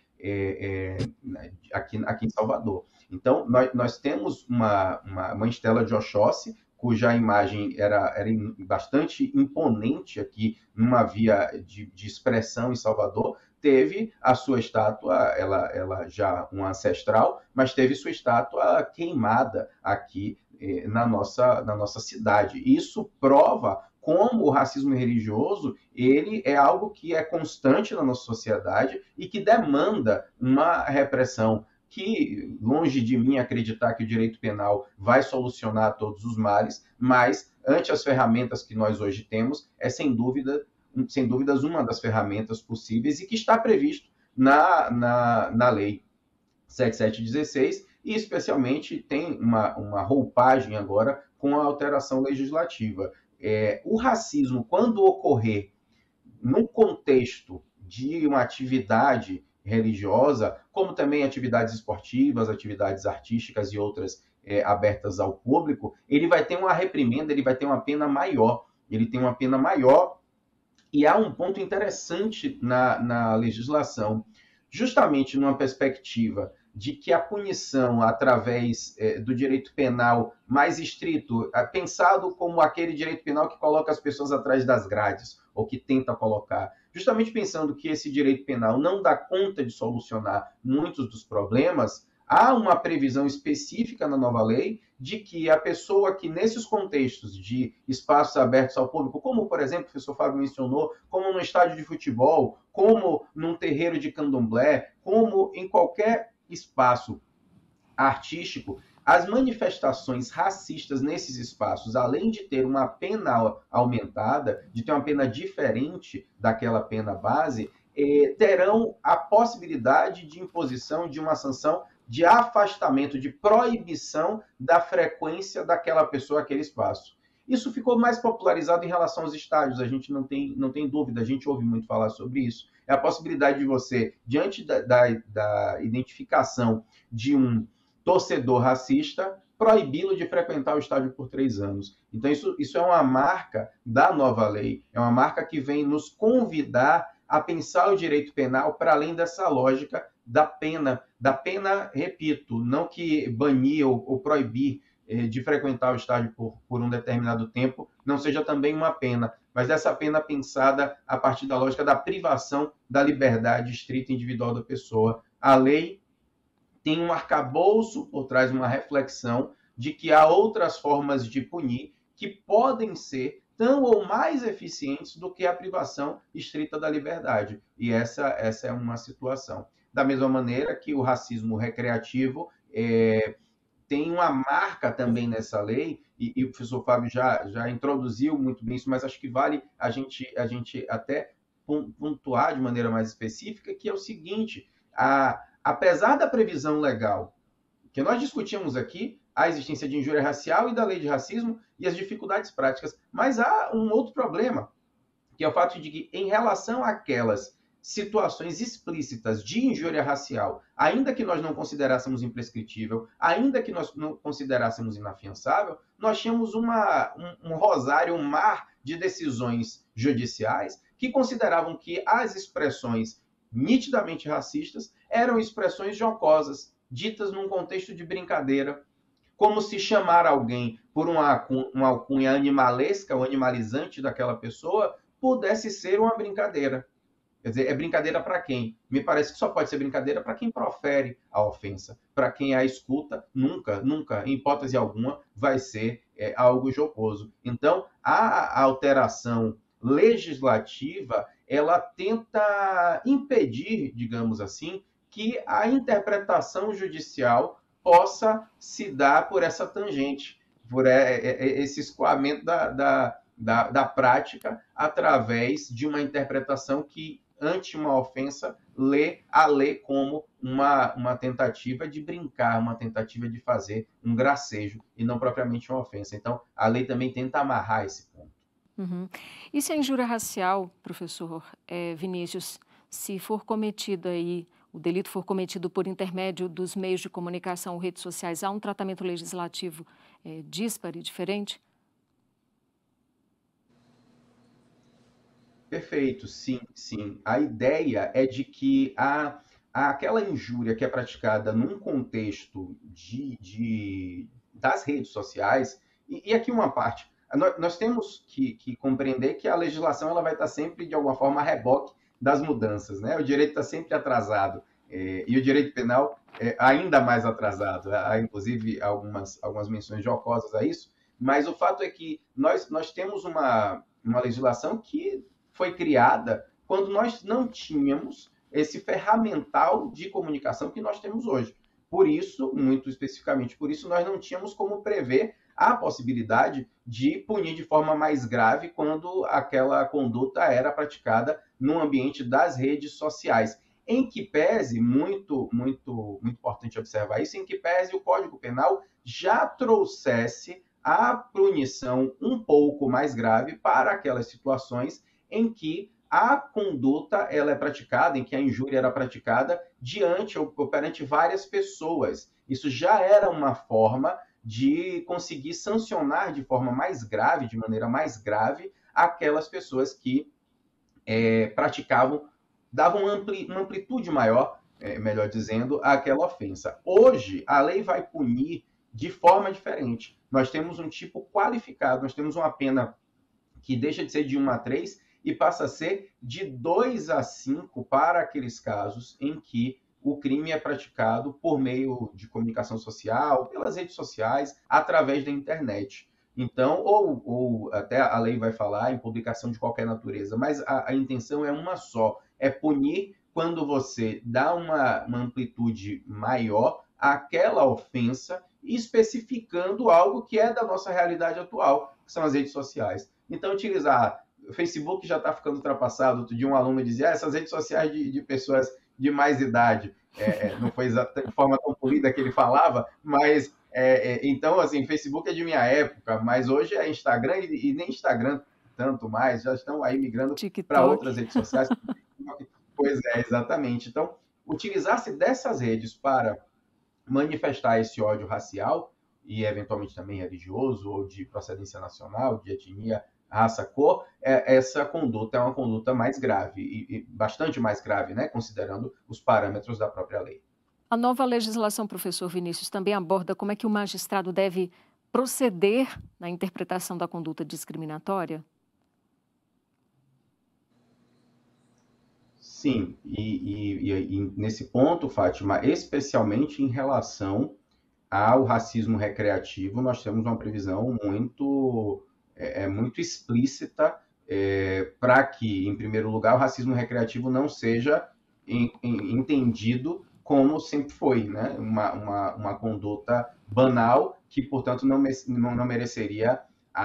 é, é, aqui, aqui em Salvador. Então, nós, nós temos uma, uma, uma estela de Oxóssi, cuja imagem era, era bastante imponente aqui, numa via de, de expressão em Salvador, teve a sua estátua, ela, ela já uma ancestral, mas teve sua estátua queimada aqui eh, na, nossa, na nossa cidade. Isso prova como o racismo religioso ele é algo que é constante na nossa sociedade e que demanda uma repressão que, longe de mim acreditar que o direito penal vai solucionar todos os males, mas, ante as ferramentas que nós hoje temos, é sem dúvida, sem dúvidas uma das ferramentas possíveis e que está previsto na, na, na Lei sete mil setecentos e dezesseis e, especialmente, tem uma, uma roupagem agora com a alteração legislativa. É, o racismo, quando ocorrer num contexto de uma atividade religiosa, como também atividades esportivas, atividades artísticas e outras é, abertas ao público, ele vai ter uma reprimenda, ele vai ter uma pena maior. Ele tem uma pena maior e há um ponto interessante na, na legislação, justamente numa perspectiva de que a punição através é, do direito penal mais estrito, é, pensado como aquele direito penal que coloca as pessoas atrás das grades, ou que tenta colocar, justamente pensando que esse direito penal não dá conta de solucionar muitos dos problemas, há uma previsão específica na nova lei de que a pessoa que, nesses contextos de espaços abertos ao público, como, por exemplo, o professor Fábio mencionou, como no estádio de futebol, como num terreiro de candomblé, como em qualquer espaço artístico, as manifestações racistas nesses espaços, além de ter uma pena aumentada, de ter uma pena diferente daquela pena base, eh, terão a possibilidade de imposição de uma sanção de afastamento, de proibição da frequência daquela pessoa àquele espaço. Isso ficou mais popularizado em relação aos estádios, a gente não tem, não tem dúvida, a gente ouve muito falar sobre isso. É a possibilidade de você, diante da, da, da identificação de um torcedor racista, proibi-lo de frequentar o estádio por três anos. Então, isso, isso é uma marca da nova lei, é uma marca que vem nos convidar a pensar o direito penal para além dessa lógica da pena. Da pena, repito, não que banir ou, ou proibir eh, de frequentar o estádio por, por um determinado tempo não seja também uma pena, mas essa pena pensada a partir da lógica da privação da liberdade estrita individual da pessoa. A lei tem um arcabouço por trás, uma reflexão de que há outras formas de punir que podem ser tão ou mais eficientes do que a privação estrita da liberdade. E essa, essa é uma situação. Da mesma maneira que o racismo recreativo é, tem uma marca também nessa lei, e, e o professor Fábio já, já introduziu muito bem isso, mas acho que vale a gente, a gente até pontuar de maneira mais específica, que é o seguinte, a, apesar da previsão legal que nós discutimos aqui, a existência de injúria racial e da lei de racismo e as dificuldades práticas, mas há um outro problema, que é o fato de que, em relação àquelas situações explícitas de injúria racial, ainda que nós não considerássemos imprescritível, ainda que nós não considerássemos inafiançável, nós tínhamos uma, um, um rosário, um mar de decisões judiciais que consideravam que as expressões nitidamente racistas eram expressões jocosas, ditas num contexto de brincadeira, como se chamar alguém por uma, uma alcunha animalesca ou animalizante daquela pessoa pudesse ser uma brincadeira. Quer dizer, é brincadeira para quem? Me parece que só pode ser brincadeira para quem profere a ofensa. Para quem a escuta, nunca, nunca, em hipótese alguma, vai ser é, algo jocoso. Então, a alteração legislativa, ela tenta impedir, digamos assim, que a interpretação judicial possa se dar por essa tangente, por esse escoamento da, da, da, da prática através de uma interpretação que, ante uma ofensa, lê a lei como uma, uma tentativa de brincar, uma tentativa de fazer um gracejo e não propriamente uma ofensa. Então, a lei também tenta amarrar esse ponto. Uhum. E se a injúria racial, professor é, Vinícius, Se for cometido aí, o delito for cometido por intermédio dos meios de comunicação ou redes sociais, há um tratamento legislativo é, dísparo e diferente? Perfeito, sim, sim. A ideia é de que a, a- aquela injúria que é praticada num contexto de, de- das redes sociais, e, e aqui uma parte, nós, nós temos que, que compreender que a legislação ela vai estar sempre, de alguma forma, a reboque das mudanças, né? O direito está sempre atrasado, eh, e o direito penal é ainda mais atrasado. Há, inclusive, algumas, algumas menções jocosas a isso, mas o fato é que nós, nós temos uma, uma legislação que foi criada quando nós não tínhamos esse ferramental de comunicação que nós temos hoje. Por isso, muito especificamente por isso, nós não tínhamos como prever a possibilidade de punir de forma mais grave quando aquela conduta era praticada no ambiente das redes sociais. Em que pese, muito, muito, muito importante observar isso, em que pese o Código Penal já trouxesse a punição um pouco mais grave para aquelas situações em que a conduta ela é praticada, em que a injúria era praticada diante ou perante várias pessoas. Isso já era uma forma de conseguir sancionar de forma mais grave, de maneira mais grave, aquelas pessoas que é, praticavam, davam ampli, uma amplitude maior, é, melhor dizendo, àquela ofensa. Hoje, a lei vai punir de forma diferente. Nós temos um tipo qualificado, nós temos uma pena que deixa de ser de um a três e passa a ser de dois a cinco para aqueles casos em que o crime é praticado por meio de comunicação social, pelas redes sociais, através da internet. Então, ou, ou até a lei vai falar em publicação de qualquer natureza, mas a, a intenção é uma só, é punir quando você dá uma, uma amplitude maior àquela ofensa, especificando algo que é da nossa realidade atual, que são as redes sociais. Então, utilizar o Facebook já está ficando ultrapassado. Outro dia um aluno dizia, ah, essas redes sociais de, de pessoas de mais idade. É, não foi de forma tão polida que ele falava, mas é, é, então, assim, Facebook é de minha época, mas hoje é Instagram e, e nem Instagram tanto mais, já estão aí migrando para outras redes sociais. Pois é, exatamente. Então, utilizar-se dessas redes para manifestar esse ódio racial e eventualmente também religioso ou de procedência nacional, de etnia, raça, cor, é, essa conduta é uma conduta mais grave e, e bastante mais grave, né, considerando os parâmetros da própria lei. A nova legislação, professor Vinícius, também aborda como é que o magistrado deve proceder na interpretação da conduta discriminatória? Sim, e, e, e nesse ponto, Fátima, especialmente em relação ao racismo recreativo, nós temos uma previsão muito, é, é muito explícita é, para que, em primeiro lugar, o racismo recreativo não seja em, em, entendido como sempre foi, né? uma, uma, uma conduta banal que, portanto, não, não, não mereceria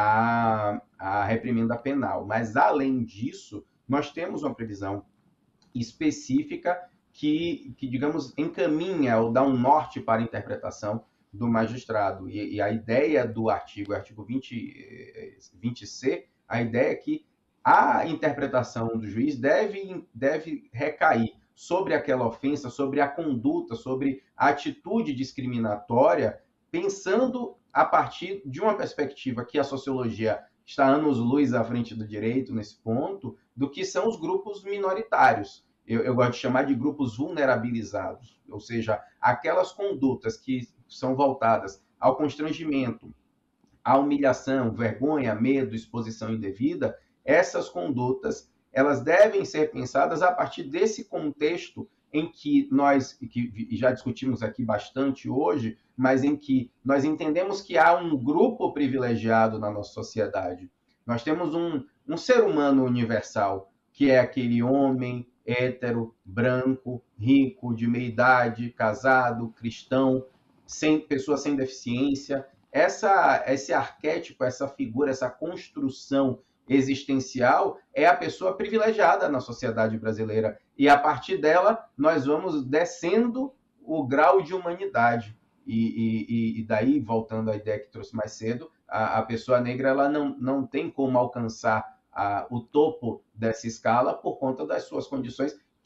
a, a reprimenda penal. Mas, além disso, nós temos uma previsão específica que, que, digamos, encaminha ou dá um norte para a interpretação do magistrado. E, e a ideia do artigo, artigo vinte, vinte C, a ideia é que a interpretação do juiz deve, deve recair sobre aquela ofensa, sobre a conduta, sobre a atitude discriminatória, pensando a partir de uma perspectiva que a sociologia está anos-luz à frente do direito nesse ponto, do que são os grupos minoritários. Eu, eu gosto de chamar de grupos vulnerabilizados, ou seja, aquelas condutas que são voltadas ao constrangimento, à humilhação, vergonha, medo, exposição indevida, essas condutas elas devem ser pensadas a partir desse contexto em que nós, que já discutimos aqui bastante hoje, mas em que nós entendemos que há um grupo privilegiado na nossa sociedade. Nós temos um, um ser humano universal, que é aquele homem hétero, branco, rico, de meia idade, casado, cristão, sem, pessoa sem deficiência. Essa, esse arquétipo, essa figura, essa construção existencial é a pessoa privilegiada na sociedade brasileira. E, a partir dela, nós vamos descendo o grau de humanidade. E, e, e daí, voltando à ideia que trouxe mais cedo, a, a pessoa negra ela não, não tem como alcançar a, o topo dessa escala por conta das suas condições,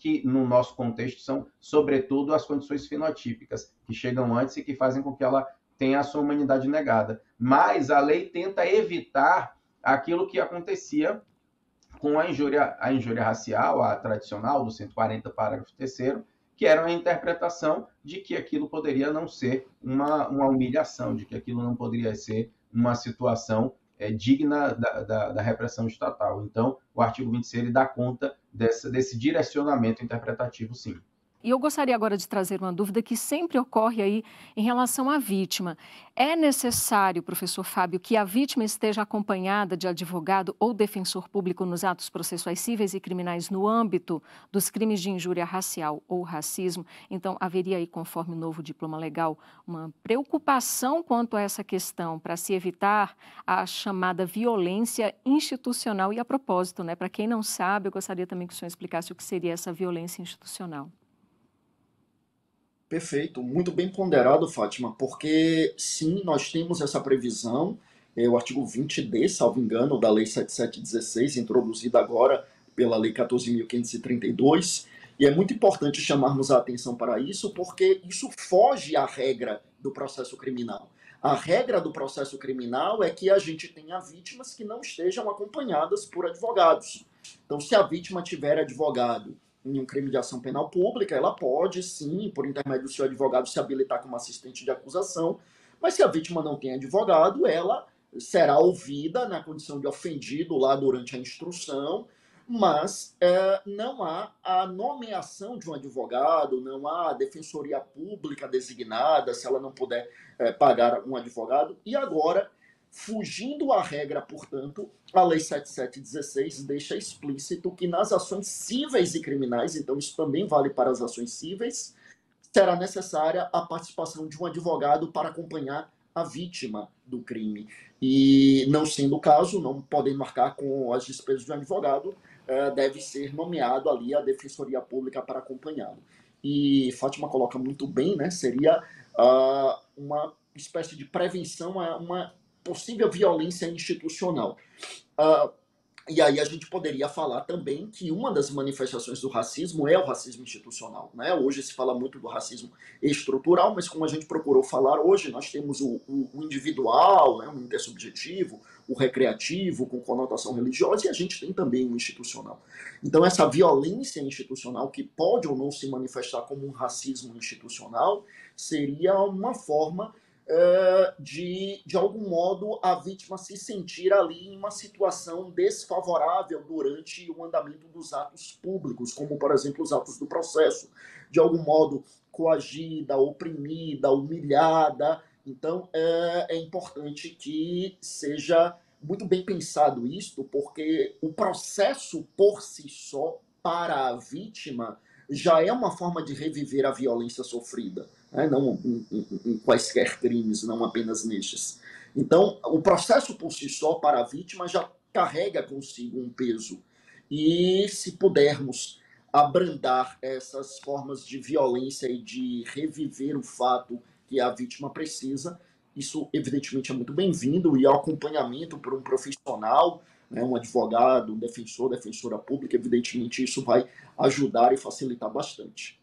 que no nosso contexto são, sobretudo, as condições fenotípicas, que chegam antes e que fazem com que ela tenha a sua humanidade negada. Mas a lei tenta evitar aquilo que acontecia com a injúria, a injúria racial, a tradicional, do cento e quarenta, parágrafo terceiro, que era uma interpretação de que aquilo poderia não ser uma, uma humilhação, de que aquilo não poderia ser uma situação é, digna da, da, da repressão estatal. Então, o artigo vinte e seis ele dá conta dessa, desse direcionamento interpretativo, sim. E eu gostaria agora de trazer uma dúvida que sempre ocorre aí em relação à vítima. É necessário, professor Fábio, que a vítima esteja acompanhada de advogado ou defensor público nos atos processuais cíveis e criminais no âmbito dos crimes de injúria racial ou racismo? Então, haveria aí, conforme o novo diploma legal, uma preocupação quanto a essa questão para se evitar a chamada violência institucional. E a propósito, né, para quem não sabe, eu gostaria também que o senhor explicasse o que seria essa violência institucional. Perfeito, muito bem ponderado, Fátima, porque sim, nós temos essa previsão, é o artigo vinte D, salvo engano, da Lei setenta e sete dezesseis, introduzida agora pela Lei quatorze mil quinhentos e trinta e dois, e é muito importante chamarmos a atenção para isso, porque isso foge à regra do processo criminal. A regra do processo criminal é que a gente tenha vítimas que não estejam acompanhadas por advogados. Então, se a vítima tiver advogado em um crime de ação penal pública, ela pode, sim, por intermédio do seu advogado, se habilitar como assistente de acusação, mas se a vítima não tem advogado, ela será ouvida na condição de ofendido lá durante a instrução, mas é, não há a nomeação de um advogado, não há a defensoria pública designada, se ela não puder é, pagar um advogado. E agora, fugindo à regra, portanto, a Lei setenta e sete dezesseis deixa explícito que nas ações cíveis e criminais, então isso também vale para as ações cíveis, será necessária a participação de um advogado para acompanhar a vítima do crime. E, não sendo o caso, não podem marcar com as despesas de um advogado, deve ser nomeado ali a Defensoria Pública para acompanhá-lo. E Fátima coloca muito bem, né? Seria uh, uma espécie de prevenção a uma possível violência institucional. Uh, e aí a gente poderia falar também que uma das manifestações do racismo é o racismo institucional, né? Hoje se fala muito do racismo estrutural, mas como a gente procurou falar hoje, nós temos o, o, o individual, né? O intersubjetivo, o recreativo, com conotação religiosa, e a gente tem também o institucional. Então essa violência institucional, que pode ou não se manifestar como um racismo institucional, seria uma forma De, de algum modo, a vítima se sentir ali em uma situação desfavorável durante o andamento dos atos públicos, como, por exemplo, os atos do processo. De algum modo, coagida, oprimida, humilhada. Então, é, é importante que seja muito bem pensado isto, porque o processo por si só, para a vítima, já é uma forma de reviver a violência sofrida, né? Não em, em, em quaisquer crimes, não apenas nestes. Então, o processo por si só para a vítima já carrega consigo um peso. E se pudermos abrandar essas formas de violência e de reviver o fato que a vítima precisa, isso evidentemente é muito bem-vindo, e o acompanhamento por um profissional, né, um advogado, um defensor, defensora pública, evidentemente isso vai ajudar e facilitar bastante.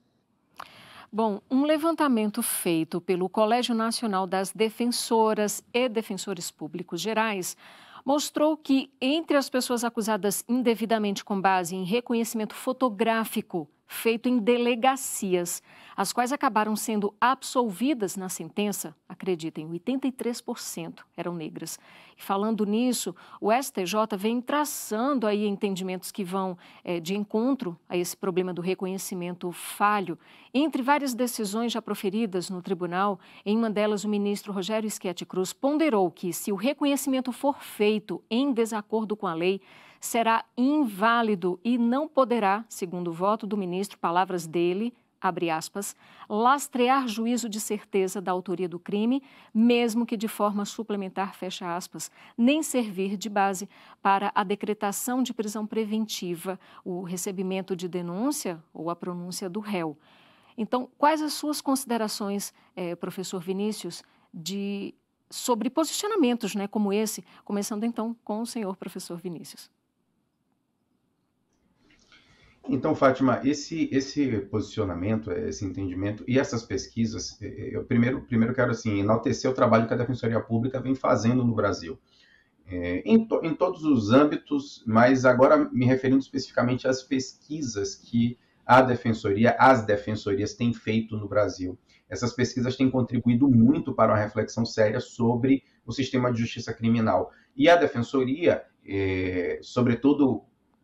Bom, um levantamento feito pelo Colégio Nacional das Defensoras e Defensores Públicos Gerais mostrou que, entre as pessoas acusadas indevidamente com base em reconhecimento fotográfico feito em delegacias, as quais acabaram sendo absolvidas na sentença, acreditem, oitenta e três por cento eram negras. E falando nisso, o S T J vem traçando aí entendimentos que vão é, de encontro a esse problema do reconhecimento falho. Entre várias decisões já proferidas no tribunal, em uma delas o ministro Rogério Schetti Cruz ponderou que, se o reconhecimento for feito em desacordo com a lei, será inválido e não poderá, segundo o voto do ministro, palavras dele, abre aspas, lastrear juízo de certeza da autoria do crime, mesmo que de forma suplementar, fecha aspas, nem servir de base para a decretação de prisão preventiva, o recebimento de denúncia ou a pronúncia do réu. Então, quais as suas considerações, eh, professor Vinícius, de, sobre posicionamentos, né, como esse, começando então com o senhor professor Vinícius? Então, Fátima, esse, esse posicionamento, esse entendimento e essas pesquisas, eu primeiro, primeiro quero assim, enaltecer o trabalho que a Defensoria Pública vem fazendo no Brasil, é, em, to, em todos os âmbitos, mas agora me referindo especificamente às pesquisas que a Defensoria, as defensorias têm feito no Brasil. Essas pesquisas têm contribuído muito para uma reflexão séria sobre o sistema de justiça criminal. E a Defensoria, é, sobretudo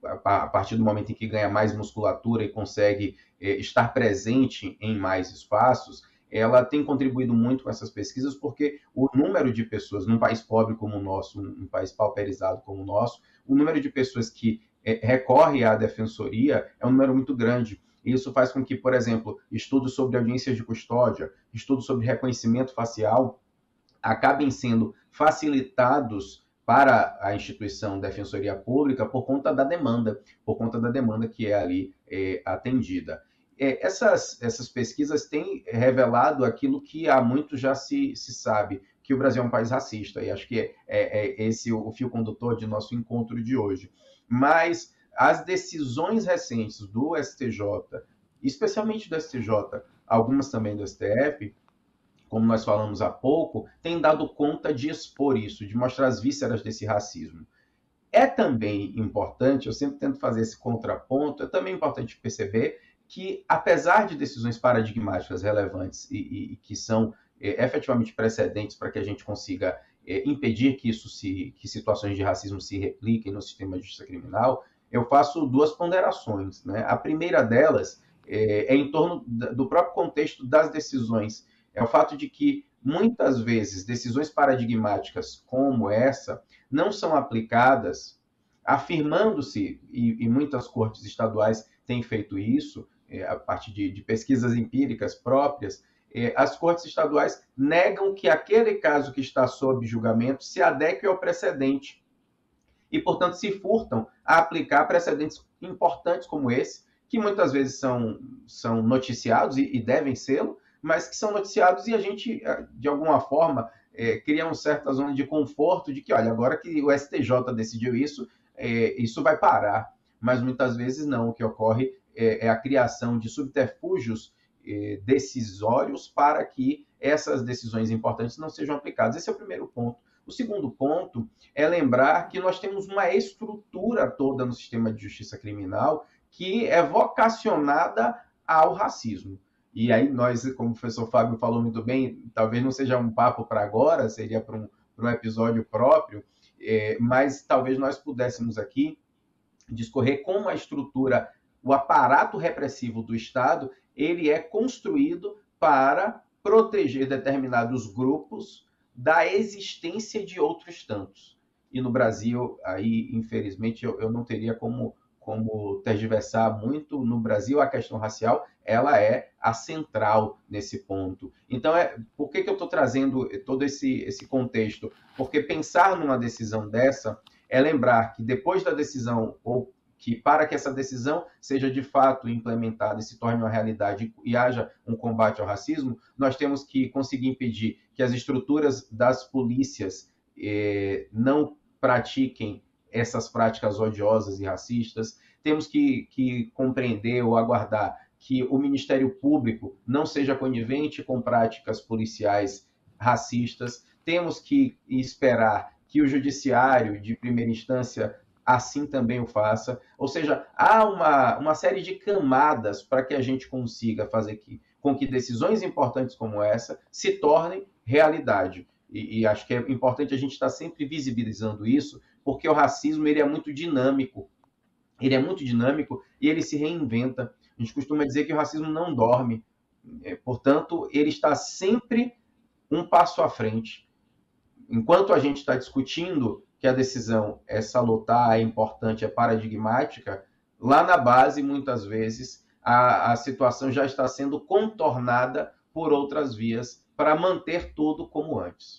a partir do momento em que ganha mais musculatura e consegue é, estar presente em mais espaços, ela tem contribuído muito com essas pesquisas, porque o número de pessoas, num país pobre como o nosso, um país pauperizado como o nosso, o número de pessoas que é, recorre à defensoria é um número muito grande. E isso faz com que, por exemplo, estudos sobre audiências de custódia, estudos sobre reconhecimento facial, acabem sendo facilitados para a instituição Defensoria Pública por conta da demanda, por conta da demanda que é ali é, atendida. É, essas, essas pesquisas têm revelado aquilo que há muito já se, se sabe, que o Brasil é um país racista, e acho que é, é, é esse o fio condutor de nosso encontro de hoje. Mas as decisões recentes do S T J, especialmente do S T J, algumas também do S T F, como nós falamos há pouco, tem dado conta de expor isso, de mostrar as vísceras desse racismo. É também importante, eu sempre tento fazer esse contraponto, é também importante perceber que, apesar de decisões paradigmáticas relevantes e, e, e que são é, efetivamente precedentes para que a gente consiga é, impedir que, isso se, que situações de racismo se repliquem no sistema de justiça criminal, eu faço duas ponderações, né? A primeira delas é, é em torno do próprio contexto das decisões. É o fato de que, muitas vezes, decisões paradigmáticas como essa não são aplicadas, afirmando-se, e, e muitas cortes estaduais têm feito isso, é, a partir de, de pesquisas empíricas próprias, é, as cortes estaduais negam que aquele caso que está sob julgamento se adeque ao precedente e, portanto, se furtam a aplicar precedentes importantes como esse, que muitas vezes são, são noticiados e, e devem sê-lo, mas que são noticiados e a gente, de alguma forma, é, cria uma certa zona de conforto de que, olha, agora que o S T J decidiu isso, é, isso vai parar. Mas muitas vezes não. O que ocorre é, é a criação de subterfúgios é, decisórios para que essas decisões importantes não sejam aplicadas. Esse é o primeiro ponto. O segundo ponto é lembrar que nós temos uma estrutura toda no sistema de justiça criminal que é vocacionada ao racismo. E aí nós, como o professor Fábio falou muito bem, talvez não seja um papo para agora, seria para um, para um episódio próprio, é, mas talvez nós pudéssemos aqui discorrer como a estrutura, o aparato repressivo do Estado, ele é construído para proteger determinados grupos da existência de outros tantos. E no Brasil, aí, infelizmente, eu, eu não teria como, como tergiversar muito. No Brasil, a questão racial ela é a central nesse ponto. Então, é, por que, que eu estou trazendo todo esse, esse contexto? Porque pensar numa decisão dessa é lembrar que depois da decisão, ou que para que essa decisão seja de fato implementada e se torne uma realidade e haja um combate ao racismo, nós temos que conseguir impedir que as estruturas das polícias eh, não pratiquem essas práticas odiosas e racistas, temos que, que compreender ou aguardar que o Ministério Público não seja conivente com práticas policiais racistas, temos que esperar que o Judiciário de primeira instância assim também o faça, ou seja, há uma, uma série de camadas para que a gente consiga fazer que, com que decisões importantes como essa se tornem realidade. E, e acho que é importante a gente estar sempre visibilizando isso, porque o racismo ele é muito dinâmico, ele é muito dinâmico e ele se reinventa. A gente costuma dizer que o racismo não dorme, é, portanto, ele está sempre um passo à frente. Enquanto a gente está discutindo que a decisão é salutar, é importante, é paradigmática, lá na base, muitas vezes, a, a situação já está sendo contornada por outras vias para manter tudo como antes.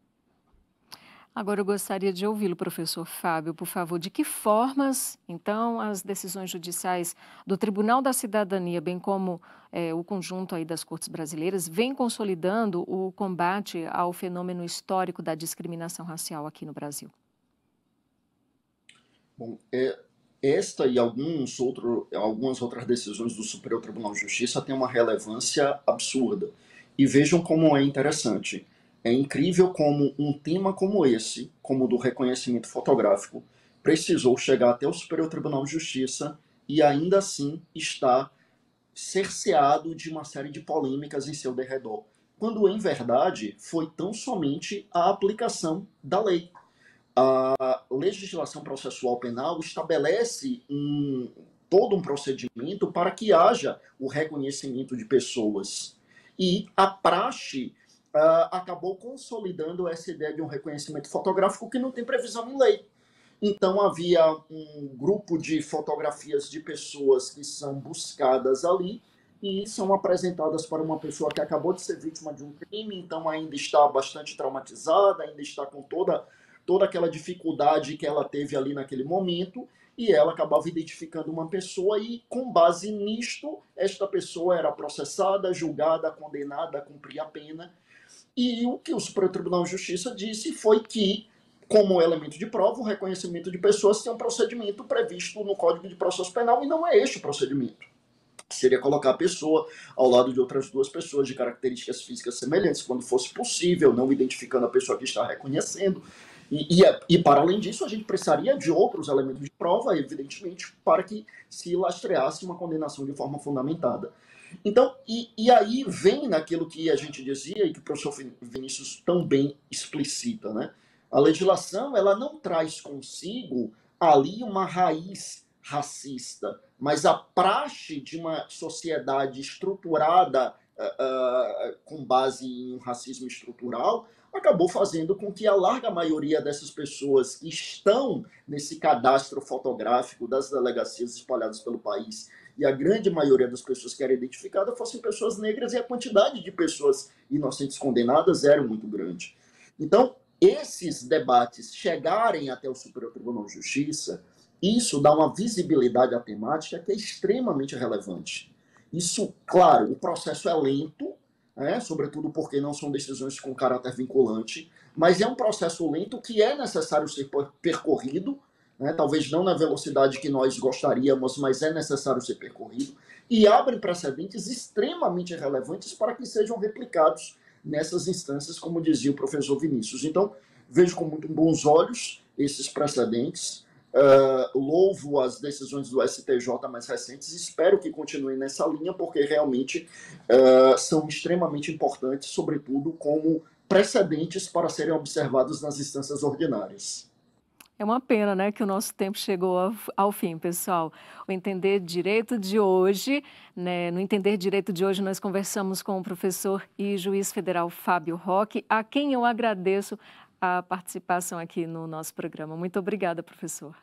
Agora eu gostaria de ouvi-lo, professor Fábio, por favor. De que formas, então, as decisões judiciais do Tribunal da Cidadania, bem como é, o conjunto aí das cortes brasileiras, vem consolidando o combate ao fenômeno histórico da discriminação racial aqui no Brasil? Bom, é, esta e alguns outro, algumas outras decisões do Superior Tribunal de Justiça têm uma relevância absurda. E vejam como é interessante. É incrível como um tema como esse, como o do reconhecimento fotográfico, precisou chegar até o Superior Tribunal de Justiça e ainda assim está cerceado de uma série de polêmicas em seu derredor, quando em verdade foi tão somente a aplicação da lei. A legislação processual penal estabelece um, todo um procedimento para que haja o reconhecimento de pessoas. E a praxe uh, acabou consolidando essa ideia de um reconhecimento fotográfico que não tem previsão em lei. Então havia um grupo de fotografias de pessoas que são buscadas ali e são apresentadas para uma pessoa que acabou de ser vítima de um crime, então ainda está bastante traumatizada, ainda está com toda, toda aquela dificuldade que ela teve ali naquele momento, e ela acabava identificando uma pessoa e, com base nisto, esta pessoa era processada, julgada, condenada a cumprir a pena. E o que o Supremo Tribunal de Justiça disse foi que, como elemento de prova, o reconhecimento de pessoas tem um procedimento previsto no Código de Processo Penal e não é este o procedimento. Seria colocar a pessoa ao lado de outras duas pessoas de características físicas semelhantes, quando fosse possível, não identificando a pessoa que está reconhecendo. E, e, e para além disso, a gente precisaria de outros elementos de prova, evidentemente, para que se lastreasse uma condenação de forma fundamentada. Então, e, e aí vem naquilo que a gente dizia e que o professor Vinícius também explicita, né? A legislação, ela não traz consigo ali uma raiz racista, mas a praxe de uma sociedade estruturada uh, uh, com base em um racismo estrutural acabou fazendo com que a larga maioria dessas pessoas que estão nesse cadastro fotográfico das delegacias espalhadas pelo país e a grande maioria das pessoas que eram identificadas fossem pessoas negras e a quantidade de pessoas inocentes condenadas era muito grande. Então, esses debates chegarem até o Superior Tribunal de Justiça, isso dá uma visibilidade à temática que é extremamente relevante. Isso, claro, o processo é lento, né, sobretudo porque não são decisões com caráter vinculante, mas é um processo lento que é necessário ser percorrido, né, talvez não na velocidade que nós gostaríamos, mas é necessário ser percorrido, e abre precedentes extremamente relevantes para que sejam replicados nessas instâncias, como dizia o professor Vinícius. Então, vejo com muito bons olhos esses precedentes, uh, louvo as decisões do S T J mais recentes, espero que continuem nessa linha, porque realmente uh, são extremamente importantes, sobretudo como precedentes para serem observados nas instâncias ordinárias. É uma pena, né, que o nosso tempo chegou ao, ao fim, pessoal. O Entender Direito de hoje, né, no Entender Direito de hoje, nós conversamos com o professor e juiz federal Fábio Roque, a quem eu agradeço a participação aqui no nosso programa. Muito obrigada, professor.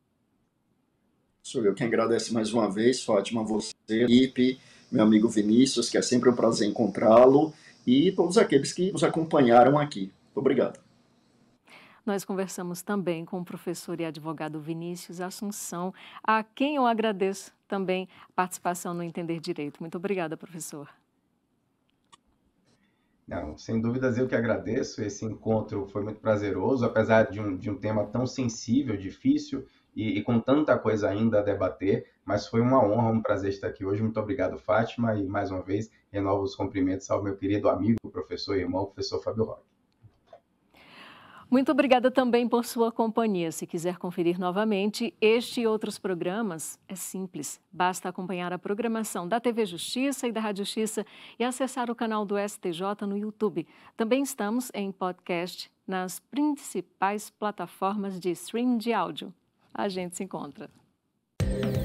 Sou eu quem agradece mais uma vez, Fátima, você, equipe, meu amigo Vinícius, que é sempre um prazer encontrá-lo, e todos aqueles que nos acompanharam aqui. Muito obrigado. Nós conversamos também com o professor e advogado Vinícius Assunção, a quem eu agradeço também a participação no Entender Direito. Muito obrigada, professor. Não, sem dúvidas eu que agradeço. Esse encontro foi muito prazeroso, apesar de um, de um tema tão sensível, difícil e, e com tanta coisa ainda a debater, mas foi uma honra, um prazer estar aqui hoje. Muito obrigado, Fátima, e mais uma vez renovo os cumprimentos ao meu querido amigo, professor e irmão, professor Fábio Roque. Muito obrigada também por sua companhia. Se quiser conferir novamente este e outros programas, é simples. Basta acompanhar a programação da T V Justiça e da Rádio Justiça e acessar o canal do S T J no YouTube. Também estamos em podcast nas principais plataformas de streaming de áudio. A gente se encontra.